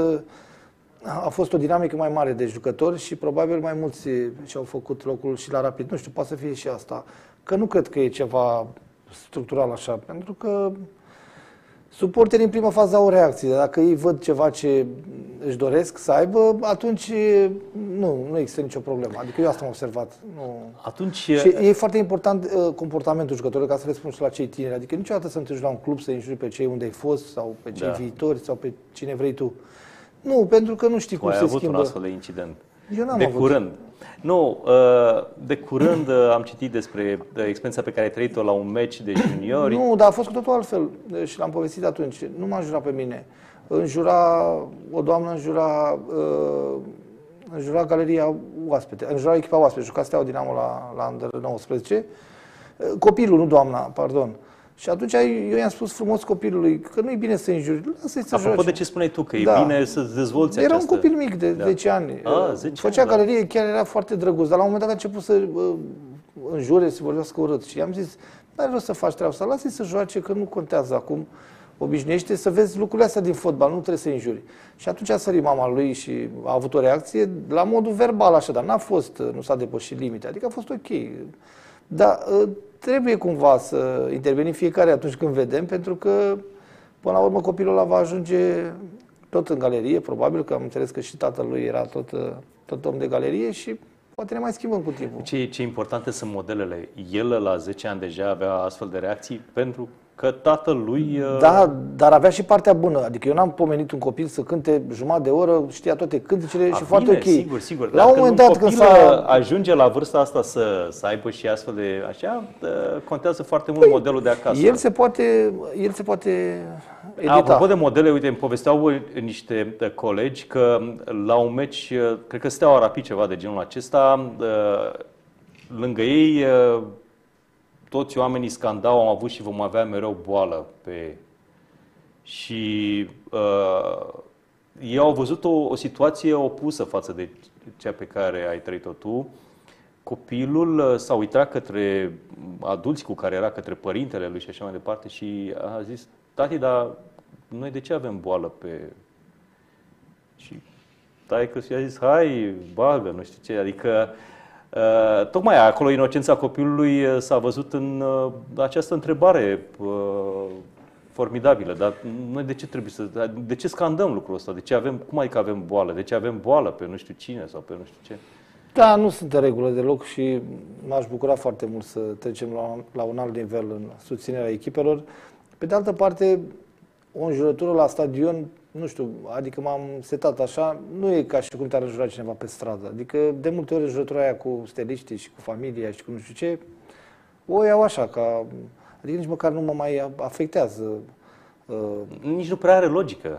a fost o dinamică mai mare de jucători și probabil mai mulți și-au făcut locul și la Rapid. Nu știu, poate să fie și asta. Că nu cred că e ceva structural așa, pentru că suporterii în prima fază au o reacție. Dacă ei văd ceva ce își doresc să aibă, atunci nu există nicio problemă. Adică eu asta am observat. Nu. Atunci... Și e foarte important comportamentul jucătorilor, ca să răspund și la cei tineri. Adică niciodată să nu te duci la un club să înjuri pe cei unde ai fost sau pe cei viitori sau pe cine vrei tu. Nu, pentru că nu știi cum se schimbă. Ai avut un astfel de incident. Eu n-am de avut. Curând. Nu, de curând am citit despre experiența pe care ai trăit-o la un meci de juniori. Nu, dar a fost cu totul altfel și l-am povestit atunci. Nu m-a jurat pe mine. O doamnă înjura galeria oaspete, înjura echipa oaspete, juca Steaua Dinamo la Under 19. Copilul, nu doamna, pardon. Și atunci eu i-am spus frumos copilului că nu e bine să înjuri, lasă-i să joace. Apropo de ce spuneai tu, că e bine să-ți dezvolți Era un copil mic de 10 ani. Făcea galerie, chiar era foarte drăguț, dar la un moment dat a început să înjure, să vorbească urât. Și i-am zis, n-are rost să faci treaba asta, lasă-i să joace, că nu contează acum. Obișnuiește să vezi lucrurile astea din fotbal, nu trebuie să înjuri. Și atunci a sărit mama lui și a avut o reacție la modul verbal așa, dar nu s-a depășit limita, adică a fost ok. Dar trebuie cumva să intervenim fiecare atunci când vedem, pentru că până la urmă copilul ăla va ajunge tot în galerie, probabil că am înțeles că și tatăl lui era tot om de galerie și poate ne mai schimbăm cu timpul. Ce importante sunt modelele. El la 10 ani deja avea astfel de reacții pentru că tatăl lui... Da, dar avea și partea bună. Adică eu n-am pomenit un copil să cânte jumătate de oră, știa toate cântecele și foarte ok. Sigur. La un moment dat când ajunge la vârsta asta să aibă și astfel de așa, contează foarte mult modelul de acasă. El se poate edita. Apropo de modele, uite, îmi povesteau niște colegi că la un meci, cred că Steaua Rapid, ceva de genul acesta, lângă ei toți oamenii scandau, am avut și vom avea mereu boală pe... Și ei au văzut o situație opusă față de cea pe care ai trăit-o tu. Copilul s-a uitat către adulți cu care era, către părintele lui și așa mai departe și a zis, tati, dar noi de ce avem boală pe... Și taică și a zis, hai, bagă, nu știu ce, adică Tocmai acolo inocența copilului s-a văzut în această întrebare formidabilă. Dar noi de ce scandăm lucrul ăsta? Cum adică avem boală? De ce avem boală pe nu știu cine sau pe nu știu ce? Da, nu sunt în regulă deloc și m-aș bucura foarte mult să trecem la un alt nivel în susținerea echipelor. Pe de altă parte, o înjurătură la stadion, nu știu, adică m-am setat așa, nu e ca și cum te-ar înjura cineva pe stradă. Adică de multe ori înjurătura aia cu steliștii și cu familia și cu nu știu ce, o iau așa, adică nici măcar nu mă mai afectează. Nici nu prea are logică.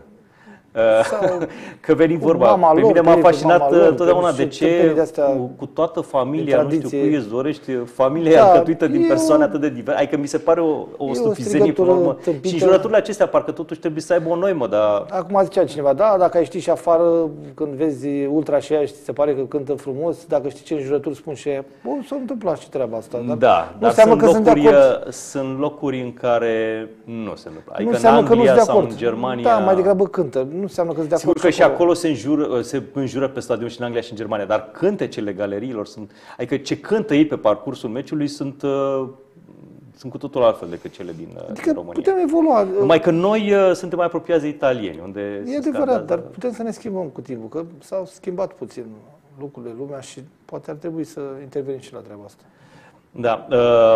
Că veni vorba, pe mine m-a fascinat totdeauna de ce cu toată familia, nu știu cui îți dorești, familia e alcătuită din persoane atât de diverse. Adică mi se pare o stufizenie până la urmă. Și jurăturile acestea parcă totuși trebuie să aibă o noimă, dar... Acum zicea cineva, da, dacă ai ști și afară, când vezi ultra și aia și ți se pare că cântă frumos, dacă știi ce înjurături spun și aia, s-a întâmplat și treaba asta. Da, dar sunt locuri în care nu se întâmplă. Adică în Anglia sau în Germania... Da, mai degrabă cântă. Nu înseamnă că sunt de acord. Sigur că și acolo se înjură pe stadion și în Anglia și în Germania, dar cântecele galeriilor sunt... Adică ce cântă ei pe parcursul meciului sunt cu totul altfel decât cele din România. Putem evolua. Numai că noi suntem mai apropiați de italieni, unde... E adevărat, dar putem să ne schimbăm cu timpul, că s-au schimbat puțin lucrurile, lumea și poate ar trebui să intervenim și la treaba asta. Da.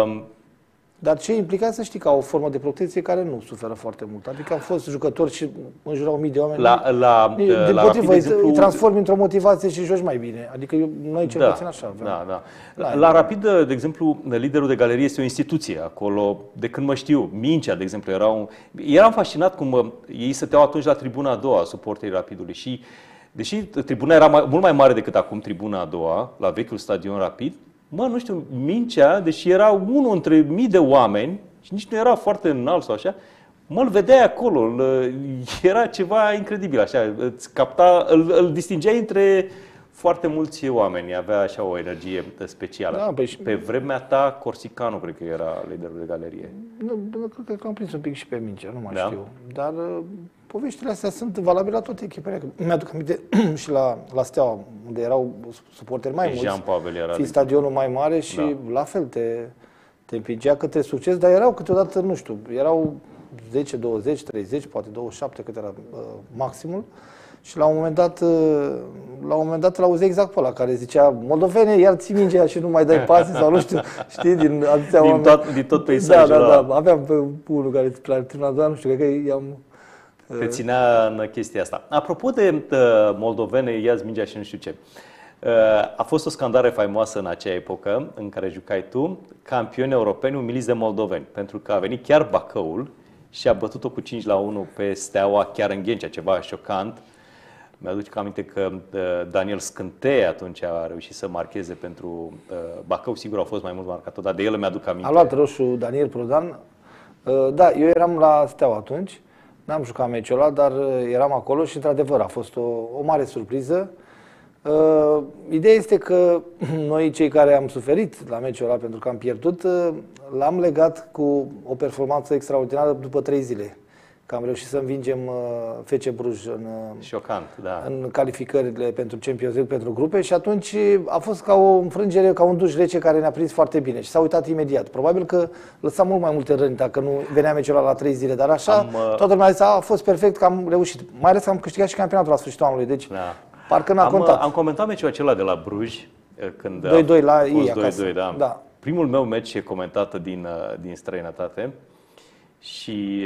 Dar ce implica să știi, ca o formă de protecție care nu suferă foarte mult. Adică am fost jucători și înjurau mii de oameni. Din potrivă, îi transformi într-o motivație și joci mai bine. Adică noi cel puțin așa aveam. La Rapid, de exemplu, liderul de galerie este o instituție acolo. De când mă știu, Mincea, de exemplu, eram fascinat cum ei stăteau atunci la tribuna a doua, suporterii Rapidului. Și deși tribuna era mult mai mare decât acum tribuna a doua, la vechiul stadion Rapid, nu știu, Mincea, deși era unul între mii de oameni și nici nu era foarte înalt sau așa, îl vedeai acolo, era ceva incredibil, așa, îl distingeai între foarte mulți oameni, avea așa o energie specială. Da, pe vremea ta, Corsicanu, cred că era liderul de galerie. Nu, cred că am prins un pic și pe Mincea, nu mai știu. Dar poveștile astea sunt valabile la toate echipele. Mi-aduc aminte și la Steaua, unde erau suporteri mai mulți, fiind stadionul mai mare și la fel te împingea către succes, dar erau câteodată, nu știu, erau 10, 20, 30, poate 27, cât era maximul. Și la un moment dat l-auzi exact pe ăla care zicea: moldovene, iar ții mingea și nu mai dai pase sau nu știu, știi, din atâția oameni. Din tot peisajul ăla. Da. Aveam pe unul care la tribuna doar, nu știu, cred că i-am... Te ținea în chestia asta. Apropo de moldovene, ia-ți mingea și nu știu ce. A fost o scandare faimoasă în acea epocă în care jucai tu, campioni europeni umiliți de moldoveni, pentru că a venit chiar Bacăul și a bătut-o cu 5-1 pe Steaua, chiar în Ghencea, ceva șocant. Mi-aduc aminte că Daniel Scânteie atunci a reușit să marcheze pentru Bacău. Sigur, au fost mai mult marcatori, dar de el mi-aduc aminte. A luat roșu Daniel Prodan. Da, eu eram la Steaua atunci. N-am jucat meciul ăla, dar eram acolo și, într-adevăr, a fost o mare surpriză. Ideea este că noi, cei care am suferit la meciul ăla pentru că am pierdut, l-am legat cu o performanță extraordinară după 3 zile. Că am reușit să învingem FC Bruj în calificările pentru Champions League, pentru grupe, și atunci a fost ca o înfrângere, ca un duș rece care ne-a prins foarte bine și s-a uitat imediat. Probabil că lăsa mult mai multe răni dacă nu venea meciul ăla la 3 zile, dar așa toată lumea a zis: a fost perfect că am reușit. Mai ales că am câștigat și campionatul la sfârșitul anului, deci parcă n-a contat. Am comentat meciul acela de la Bruj, când 2-2 la ei acasă. 2-2, da. Primul meu meci e comentată din străinătate și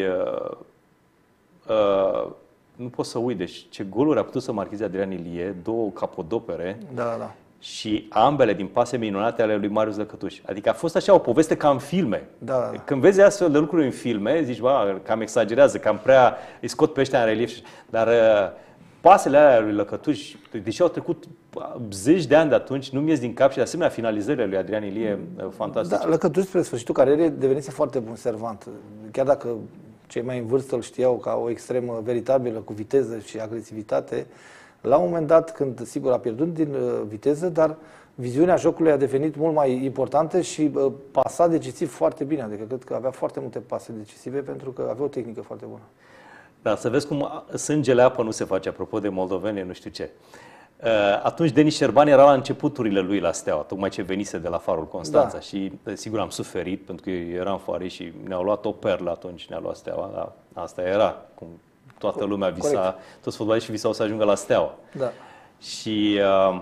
nu pot să uit, deci ce goluri a putut să marcheze Adrian Ilie, 2 capodopere. Da. Și ambele din pase minunate ale lui Marius Lăcătuș. Adică a fost așa o poveste ca în filme. Da. Când vezi astfel de lucruri în filme, zici: cam exagerează, cam prea îi scot pe ăștia în relief. Dar pasele alea lui Lăcătuș, deși au trecut zeci de ani de atunci, nu-mi ies din cap, și de asemenea finalizările lui Adrian Ilie fantastice. Da, Lăcătuș spre sfârșitul carierei devenise foarte bun servant. Chiar dacă cei mai în vârstă îl știau ca o extremă veritabilă, cu viteză și agresivitate, la un moment dat, când sigur a pierdut din viteză, dar viziunea jocului a devenit mult mai importantă și pasa decisiv foarte bine. Adică cred că avea foarte multe pase decisive pentru că avea o tehnică foarte bună. Da, să vezi cum sângele apă nu se face, apropo de moldoveni, nu știu ce. Atunci Denis Șerban era la începuturile lui la Steaua, tocmai ce venise de la Farul Constanța și sigur am suferit pentru că eu eram Fari și ne-au luat o perlă atunci, ne-a luat Steaua, dar asta era, cum toată lumea visa, toți fotbaliștii visau să ajungă la Steaua. Da. Și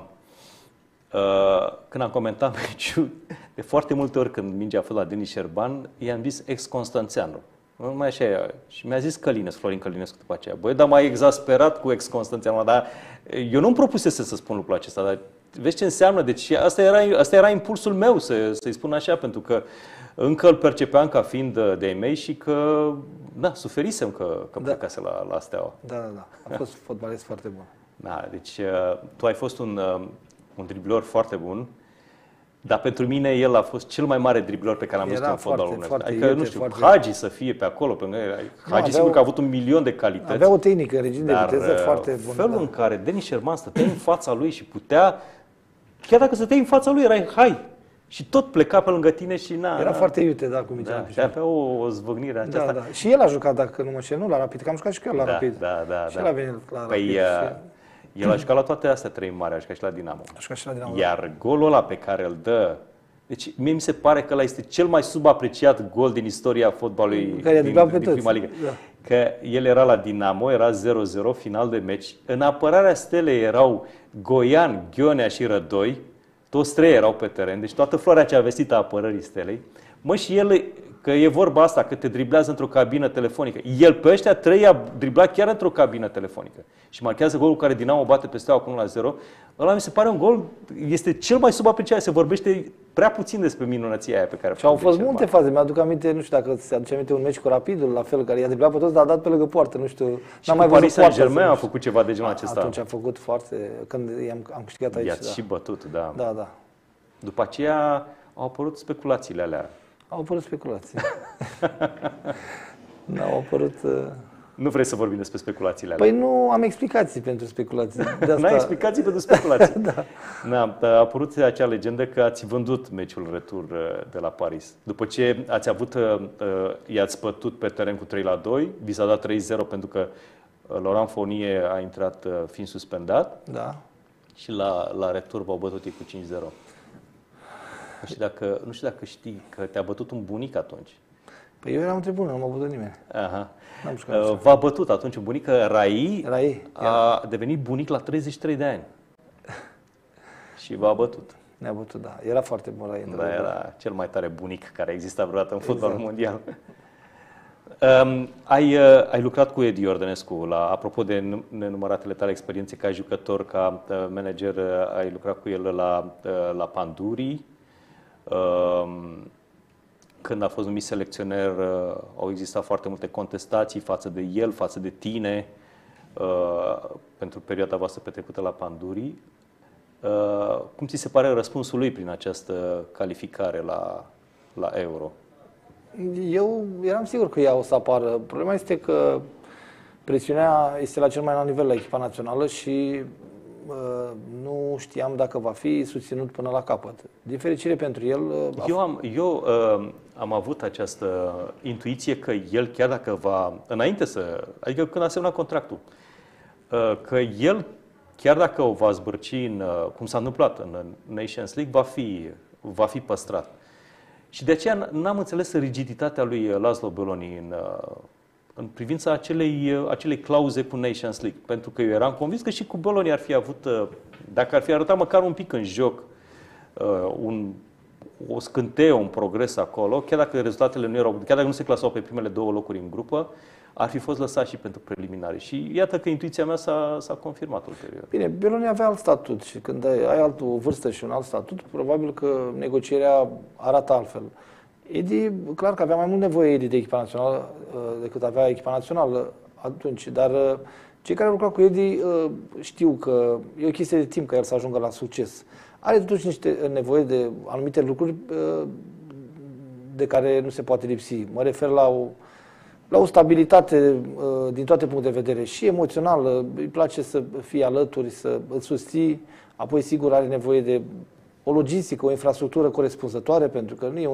când am comentat meciul, de foarte multe ori când mingea a fost la Denis Șerban, i-am zis ex-Constanțeanu. Numai așa e. Și mi-a zis Florin Călinescu după aceea. Băi, dar m-ai exasperat cu ex-Constanțeanu, dar eu nu-mi propusese să spun lucrul acesta, dar vezi ce înseamnă? Deci asta era impulsul meu să-i spun așa, pentru că încă îl percepeam ca fiind de-ai mei și că, da, suferisem că plecase la Steaua. Da. A fost fotbalist foarte bun. Da, deci tu ai fost un driblor foarte bun. Dar pentru mine el a fost cel mai mare driblor pe care am văzut în fotbalul românesc. Adică, nu știu, Hagi să fie pe acolo. Hagi sigur că a avut 1.000.000 de calități. Avea o tehnică, regim de viteză foarte bună. Felul în care Denis Șerban stătea în fața lui și putea, chiar dacă stăteai în fața lui, erai hai. Și tot pleca pe lângă tine și Era foarte iute, da, cu mingea. Da, avea o zvâgnire aceasta. Da. Și el a jucat, dacă nu mă știu, nu la Rapid, că am jucat și cu el la Rapid. Da. Și el a venit la Rapid. El a jucat la toate astea trei mari, a jucat și la Dinamo. Iar golul ăla pe care îl dă, deci mie mi se pare că ăla este cel mai subapreciat gol din istoria fotbalului din prima ligă. Da. Că el era la Dinamo, era 0-0, final de meci. În apărarea Stelei erau Goian, Ghionea și Rădoi. Toți trei erau pe teren, deci toată floarea cea vestită a apărării Stelei. Mă, și el, că e vorba asta, că te driblează într-o cabină telefonică. El pe ăștia trei a driblat chiar într-o cabină telefonică. Și marchează golul care Dinamo bate pe Steaua cu 1-0. Ăla mi se pare un gol, este cel mai subapreciat. Se vorbește prea puțin despre minunăția aia pe care... Și au fost multe faze. Mi-aduc aminte, nu știu dacă ți aduce aminte un meci cu Rapidul, la fel, care i-a driblat pe toți, dar a dat pe lângă poartă. Nu știu, n-am mai văzut poartă. Paris Saint-Germain a făcut ceva de genul acesta. Atunci a făcut foarte... Când am câștigat aici. I-ați și bătut, da. Da. După aceea au apărut speculațiile alea. Au apărut speculații. Au apărut... Nu vrei să vorbim despre speculațiile alea? Păi nu am explicații pentru speculații. N-ai explicații pentru speculații? Da. A apărut acea legendă că ați vândut meciul retur de la Paris. După ce ați avut, i-ați bătut pe teren cu 3-2, vi s-a dat 3-0 pentru că Laurent Fournier a intrat fiind suspendat. Da. Și la retur v-au bătut ei cu 5-0. Nu știu dacă știi că te-a bătut un bunic atunci. Păi eu eram în tribună, nu m-a bătut nimeni. Aha. V-a bătut atunci un bunic, că Rai a devenit bunic la 33 de ani. Și v-a bătut. Ne-a bătut, da. Era foarte bun Rai. Da, era cel mai tare bunic care a existat vreodată în fotbalul mondial. Ai lucrat cu Edi Iordănescu, apropo de nenumăratele tale experiențe ca jucător, ca manager, ai lucrat cu el la Pandurii. Când a fost numit selecționer, au existat foarte multe contestații față de el, față de tine, pentru perioada voastră petrecută la Pandurii. Cum ți se pare răspunsul lui prin această calificare la Euro? Eu eram sigur că ea o să apară. Problema este că presiunea este la cel mai înalt nivel la echipa națională și nu știam dacă va fi susținut până la capăt. Din fericire pentru el... Eu am avut această intuiție că el, chiar dacă adică când a semnat contractul, că el, chiar dacă o va zbârci cum s-a întâmplat în Nations League, va fi păstrat. Și de aceea n-am înțeles rigiditatea lui Laszlo Belloni în privința acelei clauze cu Nations League. Pentru că eu eram convins că și cu Belloni ar fi avut, dacă ar fi arătat măcar un pic în joc, o scânteie, un progres acolo, chiar dacă rezultatele nu erau, chiar dacă nu se clasau pe primele două locuri în grupă, ar fi fost lăsat și pentru preliminare. Și iată că intuiția mea s-a confirmat ulterior. Bine, Belloni avea alt statut și când ai o vârstă și un alt statut, probabil că negocierea arată altfel. Edi, clar că avea mai mult nevoie Edi de echipa națională decât avea echipa națională atunci, dar cei care au lucrat cu Edi știu că e o chestie de timp ca el să ajungă la succes. Are totuși niște nevoie de anumite lucruri de care nu se poate lipsi. Mă refer la o stabilitate din toate puncte de vedere, și emoțională, îi place să fie alături, să îl susții, apoi sigur are nevoie de o logistică, o infrastructură corespunzătoare, pentru că nu e un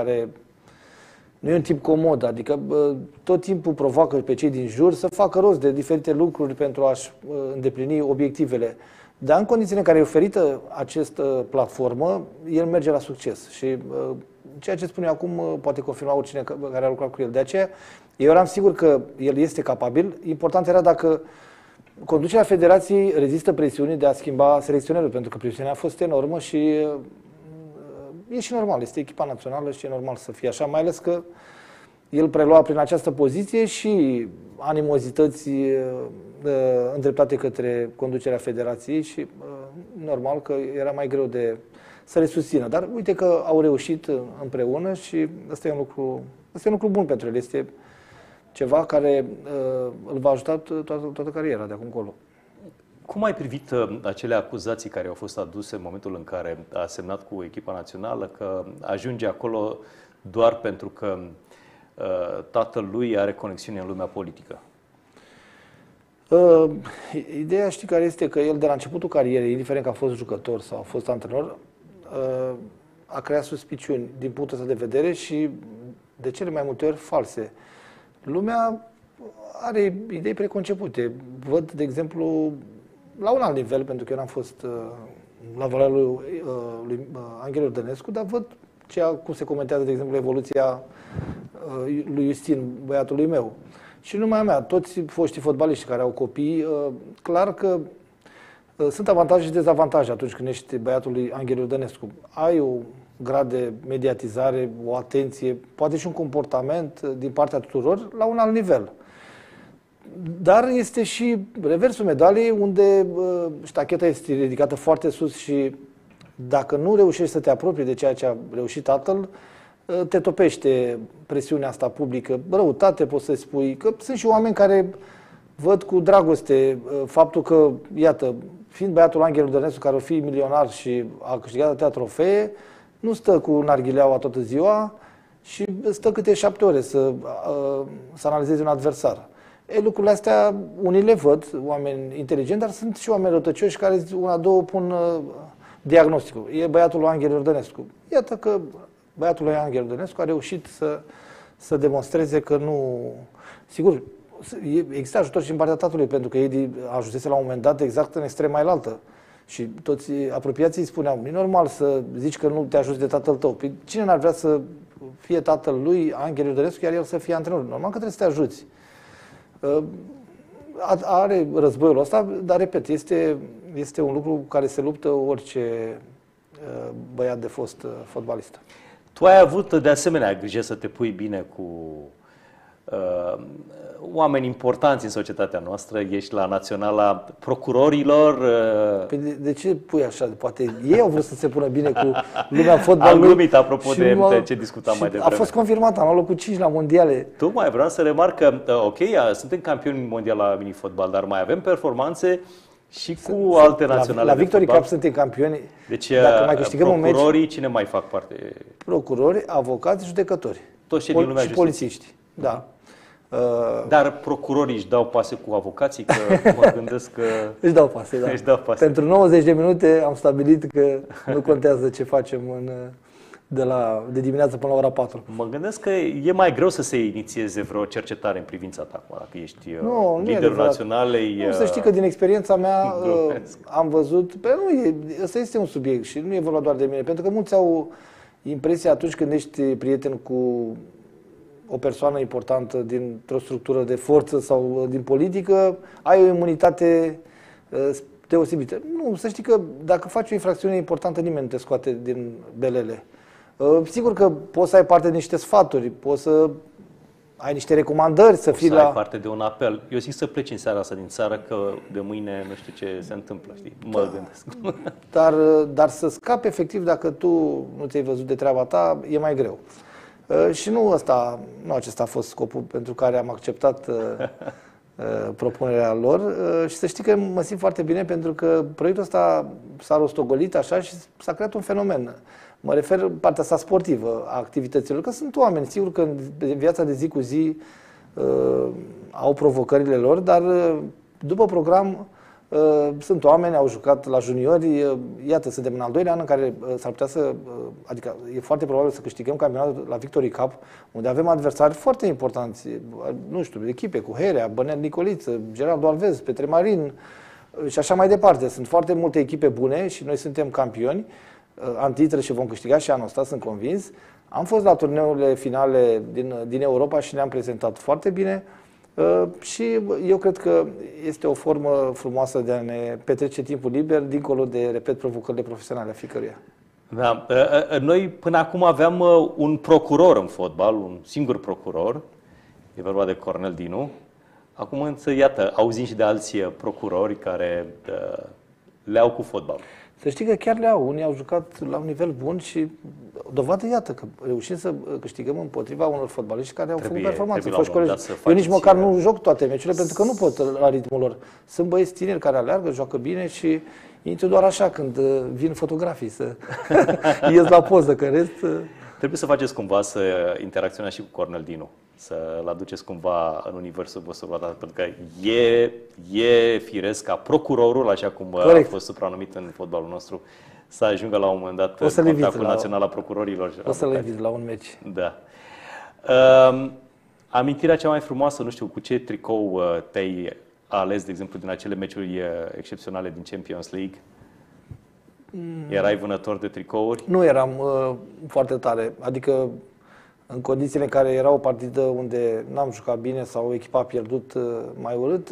tip comod, adică tot timpul provoacă pe cei din jur să facă rost de diferite lucruri pentru a-și îndeplini obiectivele. Dar în condițiile în care e oferită această platformă, el merge la succes. Și ceea ce spun eu acum poate confirma oricine care a lucrat cu el. De aceea, eu eram sigur că el este capabil. Important era dacă conducerea federației rezistă presiunii de a schimba selecționerul, pentru că presiunea a fost enormă și e și normal, este echipa națională și e normal să fie așa, mai ales că el prelua prin această poziție și animozități îndreptate către conducerea federației și normal că era mai greu de să le susțină. Dar uite că au reușit împreună și ăsta e un lucru bun pentru el. Este ceva care îl va ajuta toată cariera de acum încolo. Cum ai privit acele acuzații care au fost aduse în momentul în care a semnat cu echipa națională, că ajunge acolo doar pentru că tatăl lui are conexiune în lumea politică? Ideea, știi care este? Că el de la începutul carierei, indiferent că a fost jucător sau a fost antrenor, a creat suspiciuni din punctul ăsta de vedere și de cele mai multe ori false. Lumea are idei preconcepute. Văd, de exemplu, la un alt nivel, pentru că eu n-am fost la valoarea lui Anghel Iordănescu, dar văd cum se comentează, de exemplu, evoluția lui Justin, băiatului meu. Și nu numai a mea, toți foștii fotbaliști care au copii, clar că sunt avantaje și dezavantaje atunci când ești băiatul lui Anghel Iordănescu. Ai o grad de mediatizare, o atenție, poate și un comportament din partea tuturor la un alt nivel. Dar este și reversul medaliei, unde ștacheta este ridicată foarte sus și dacă nu reușești să te apropii de ceea ce a reușit tatăl, te topește presiunea asta publică, răutate poți să spui, că sunt și oameni care văd cu dragoste faptul că, iată, fiind băiatul Anghel Iordănescu, care o fi milionar și a câștigat atâtea trofee, nu stă cu narghileaua toată ziua și stă câte 7 ore să analizeze un adversar. Lucrurile astea, unii le văd, oameni inteligenți, dar sunt și oameni răutăcioși care una, două pun diagnosticul. E băiatul lui Anghel Iordănescu. Iată că băiatul lui Anghel Iordănescu a reușit să demonstreze că nu... Sigur, există ajutor și în partea tatălui, pentru că ei ajunsese la un moment dat exact în extrema ailaltă. Și toți apropiații îi spuneau, e normal să zici că nu te ajuți de tatăl tău. Păi cine n-ar vrea să fie tatăl lui Anghel Iordănescu, iar el să fie antrenor? Normal că trebuie să te ajuți. Are războiul ăsta, dar, repet, este un lucru cu care se luptă orice băiat de fost fotbalist. Tu ai avut, de asemenea, grijă să te pui bine cu oameni importanți în societatea noastră. Ești la Naționala Procurorilor. Păi de ce pui așa? Poate ei au vrut să se pună bine cu lumea fotbalului. Am glumit apropo de ce discutam mai devreme. A fost confirmat, am luat locul 5 la mondiale. Tocmai vreau să remarc că, ok, suntem campioni mondiali la mini-fotbal, dar mai avem performanțe și cu alte naționale. La Victory Cup suntem campioni. Deci, dacă mai câștigăm procurorii, un meci, cine mai fac parte? Procurori, avocați, judecători. Toți cei din lumea și polițiști. Da. Dar procurorii își dau pase cu avocații, că mă gândesc că... Își dau pase, da. Își dau pase. Pentru 90 de minute am stabilit că nu contează ce facem de dimineață până la ora 4. Mă gândesc că e mai greu să se inițieze vreo cercetare în privința ta, dacă ești liderul naționalei. Nu, să știi că din experiența mea am văzut... Ăsta este un subiect și nu e vorba doar de mine, pentru că mulți au impresia atunci când ești prieten cu o persoană importantă dintr-o structură de forță sau din politică, ai o imunitate deosebită. Nu, să știi că dacă faci o infracțiune importantă, nimeni nu te scoate din belele. Sigur că poți să ai parte de niște sfaturi, poți să ai niște recomandări, să fii la... ai parte de un apel. Eu zic să pleci în seara asta din țară, că de mâine nu știu ce se întâmplă, știi? Mă gândesc. Dar să scapi efectiv, dacă tu nu ți-ai văzut de treaba ta, e mai greu. Și nu acesta a fost scopul pentru care am acceptat propunerea lor și să știi că mă simt foarte bine pentru că proiectul ăsta s-a rostogolit așa și s-a creat un fenomen. Mă refer partea asta sportivă a activităților, că sunt oameni, sigur că în viața de zi cu zi au provocările lor, dar după program sunt oameni, au jucat la juniori, iată, suntem în al doilea an în care s-ar putea adică e foarte probabil să câștigăm campionatul la Victory Cup, unde avem adversari foarte importanți, nu știu, echipe cu Herea, Bănel Nicoliță, Gerardo Alves, Petre Marin, și așa mai departe. Sunt foarte multe echipe bune și noi suntem campioni antitră și vom câștiga și anul ăsta, sunt convins. Am fost la turneurile finale din Europa și ne-am prezentat foarte bine și eu cred că este o formă frumoasă de a ne petrece timpul liber, dincolo de, repet, provocările profesionale a fiecăruia. Da. Noi până acum aveam un procuror în fotbal, un singur procuror, e vorba de Cornel Dinu. Acum însă, iată, auzim și de alți procurori care le-au cu fotbal. Să știi că chiar le-au. Unii au jucat la un nivel bun și dovadă, iată, că reușim să câștigăm împotriva unor fotbaliști care au făcut performanțe. Eu nici măcar nu joc toate meciurile pentru că nu pot la ritmul lor. Sunt băieți tineri care aleargă, joacă bine și intru doar așa când vin fotografii să ies la poză, că rest... Trebuie să faceți cumva să interacționați și cu Cornel Dinu, să-l aduceți cumva în universul vostru, pentru că e firesc ca procurorul, așa cum a fost supranumit în fotbalul nostru, să ajungă la un moment dat în contactul național a procurorilor. O să-l invit la un meci. Da. Amintirea cea mai frumoasă, nu știu, cu ce tricou te-ai ales, de exemplu, din acele meciuri excepționale din Champions League? Erai vânător de tricouri? Nu eram foarte tare. Adică în condițiile în care era o partidă unde n-am jucat bine sau echipa a pierdut mai urât,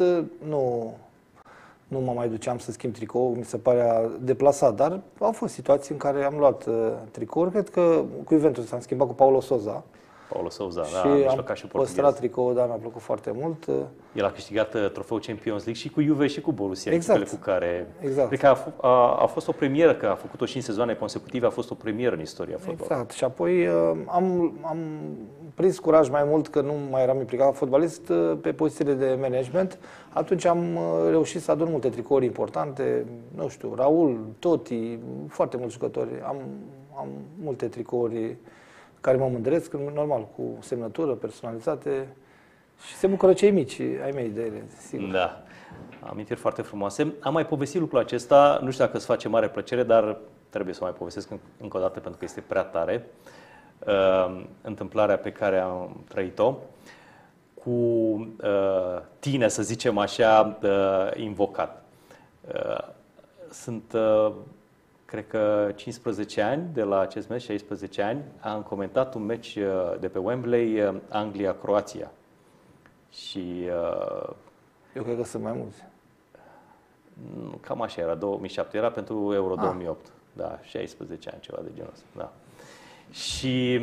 nu mă mai duceam să schimb tricou, mi se părea deplasat. Dar au fost situații în care am luat tricouri. Cred că cu Juventus am schimbat cu Paulo Sousa. Paulo Sousa, și da, am păstrat tricoul, dar mi-a plăcut foarte mult. El a câștigat trofeul Champions League și cu Juve și cu Borussia, exact. cu care... Exact. Cred că a fost o premieră, că a făcut-o 5 sezoane consecutive, a fost o premieră în istoria fotbalului. Exact. Și apoi am prins curaj mai mult că nu mai eram implicat fotbalist pe pozițiile de management. Atunci am reușit să adun multe tricouri importante, nu știu, Raul, Totti, foarte mulți jucători. Am multe tricouri care mă mândresc, normal, cu semnătură, personalizate și se bucură cei mici ai mei de ele, sigur. Da, amintiri foarte frumoase. Am mai povestit lucrul acesta, nu știu dacă îți face mare plăcere, dar trebuie să o mai povestesc încă o dată pentru că este prea tare. Întâmplarea pe care am trăit-o cu tine, să zicem așa, invocat. Sunt... cred că 15 ani de la acest meci, 16 ani, am comentat un meci de pe Wembley, Anglia-Croația. Și... eu cred că sunt mai mulți. Cam așa era, 2007. Era pentru Euro 2008. Da, 16 ani, ceva de genul ăsta. Da. Și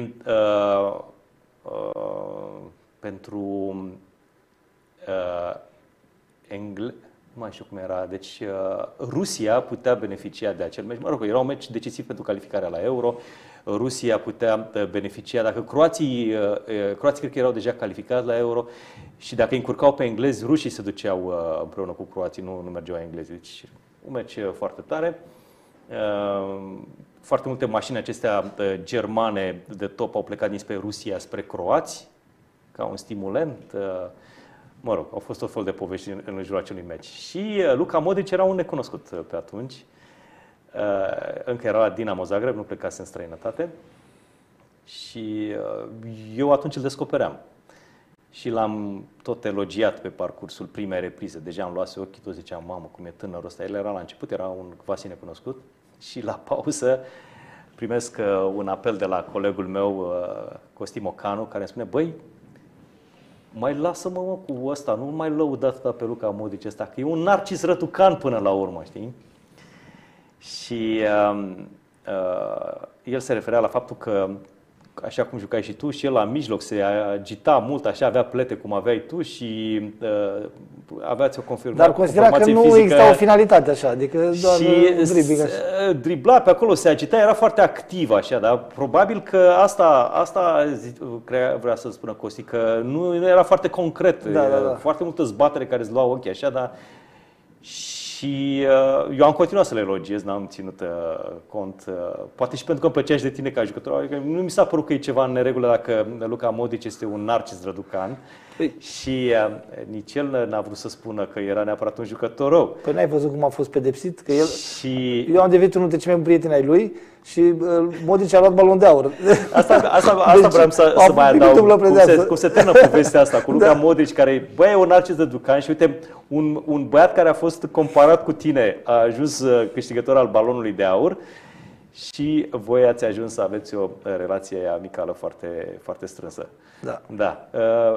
pentru nu mai știu cum era. Deci Rusia putea beneficia de acel meci. Mă rog, era un meci decisiv pentru calificarea la Euro. Rusia putea beneficia. Dacă croații cred că erau deja calificați la Euro și dacă îi încurcau pe englezi, rușii se duceau împreună cu croații, nu mergeau englezi. Deci un meci foarte tare. Foarte multe mașini acestea germane de top au plecat dinspre Rusia spre croați ca un stimulent. Mă rog, au fost tot fel de povești în jurul acelui meci. Și Luka Modric era un necunoscut pe atunci. Încă era la Dinamo Zagreb, nu plecase în străinătate. Și eu atunci îl descopeream. Și l-am tot elogiat pe parcursul primei reprize. Deja am luat ochii, tot ziceam, mamă, cum e tânărul ăsta. El era la început, era un quasi necunoscut. Și la pauză primesc un apel de la colegul meu, Costi Mocanu, care îmi spune, băi, mai lasă-mă cu ăsta, nu mai lăuda atâta pe Luka Modric ăsta, că e un Narcis Răducan până la urmă, știi? Și el se referea la faptul că, așa cum jucai și tu, și el la mijloc se agita mult, așa, avea plete cum aveai tu și aveați o confirmare. Dar considera că nu exista o finalitate așa, adică doar dribbling așa. Dribla pe acolo, se agita, era foarte activ așa, dar probabil că asta vrea să spună Costi, că nu era foarte concret, foarte multă zbatere care îți luau ochii așa, dar și eu am continuat să le elogiez, n-am ținut cont, poate și pentru că îmi plăcea și de tine ca jucător, adică nu mi s-a părut că e ceva în neregulă dacă Luka Modric este un Narcis Răducan. Și nici el n-a vrut să spună că era neapărat un jucător rău. Păi n-ai văzut cum a fost pedepsit? Că el... Și... Eu am devenit unul dintre cei mai buni prieteni ai lui și Modric a luat balon de aur. Asta vreau să mai adaug. Cum se termină povestea asta cu Luka Modric, care e un Narcis de Ducan și uite, un băiat care a fost comparat cu tine a ajuns câștigător al balonului de aur și voi ați ajuns să aveți o relație amicală foarte, foarte strânsă. Da.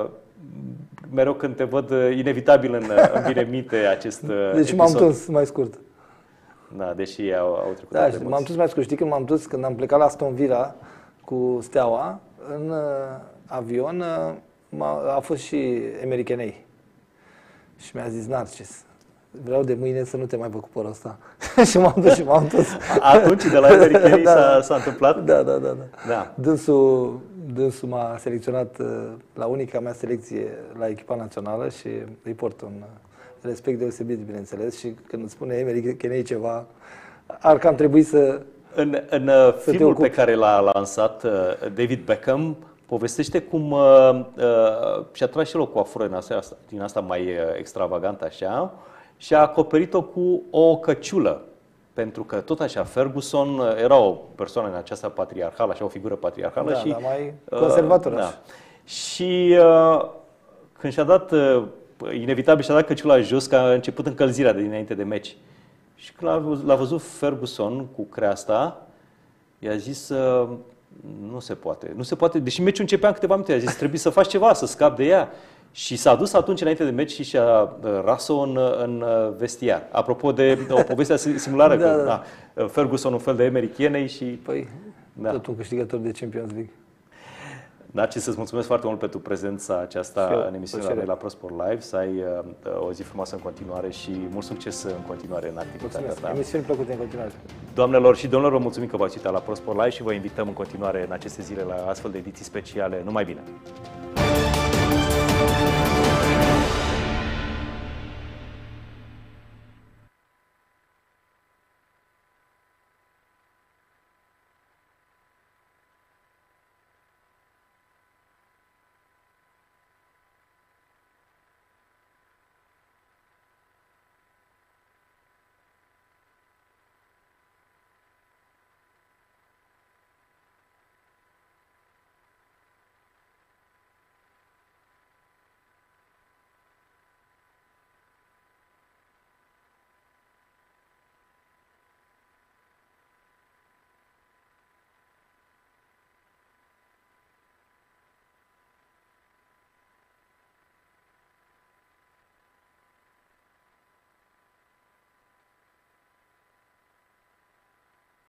Mereu când te văd, inevitabil îmi vine în minte acest Deci m-am întors mai scurt. Da, deși au trecut. Da, m-am întors mai scurt. Știi când m-am dus, când am plecat la Aston Villa cu Steaua, în avion a fost și Emery Kenei. Și mi-a zis: Narcis, vreau de mâine să nu te mai văd cu părul ăsta. Și m-am dus și m-am întors. Atunci, de la Emery Kenei s-a întâmplat? Da. Dânsul m-a selecționat la unica mea selecție la echipa națională și îi port un respect deosebit, bineînțeles. Și când îți spune Emery Kenei ceva, ar cam trebui să... În filmul pe care l-a lansat David Beckham, povestește cum și-a tras și el o coafură din asta mai extravagantă așa și a acoperit-o cu o căciulă. Pentru că tot așa, Ferguson era o persoană în aceasta patriarhală, așa o figură patriarhală și mai conservatoră. Da. Și când și-a dat, inevitabil și-a dat căciula jos, că a început încălzirea de dinainte de meci. Și când l-a văzut Ferguson cu creasta, i-a zis: nu se poate, nu se poate, deși meciul începea în câteva minute, i-a zis: trebuie să faci ceva, să scapi de ea. Și s-a dus atunci înainte de meci și a ras-o în vestiar. Apropo de o poveste similară, Ferguson un fel de Emery Kenei și... Păi, tot un câștigător de Champions League. Narcis, să-ți mulțumesc foarte mult pentru prezența aceasta în emisiunea la ProSport Live, să ai o zi frumoasă în continuare și mult succes în continuare în activitatea ta. Emisiuni plăcute în continuare. Doamnelor și domnilor, vă mulțumim că v-ați uitat la ProSport Live și vă invităm în continuare în aceste zile la astfel de ediții speciale. Numai bine!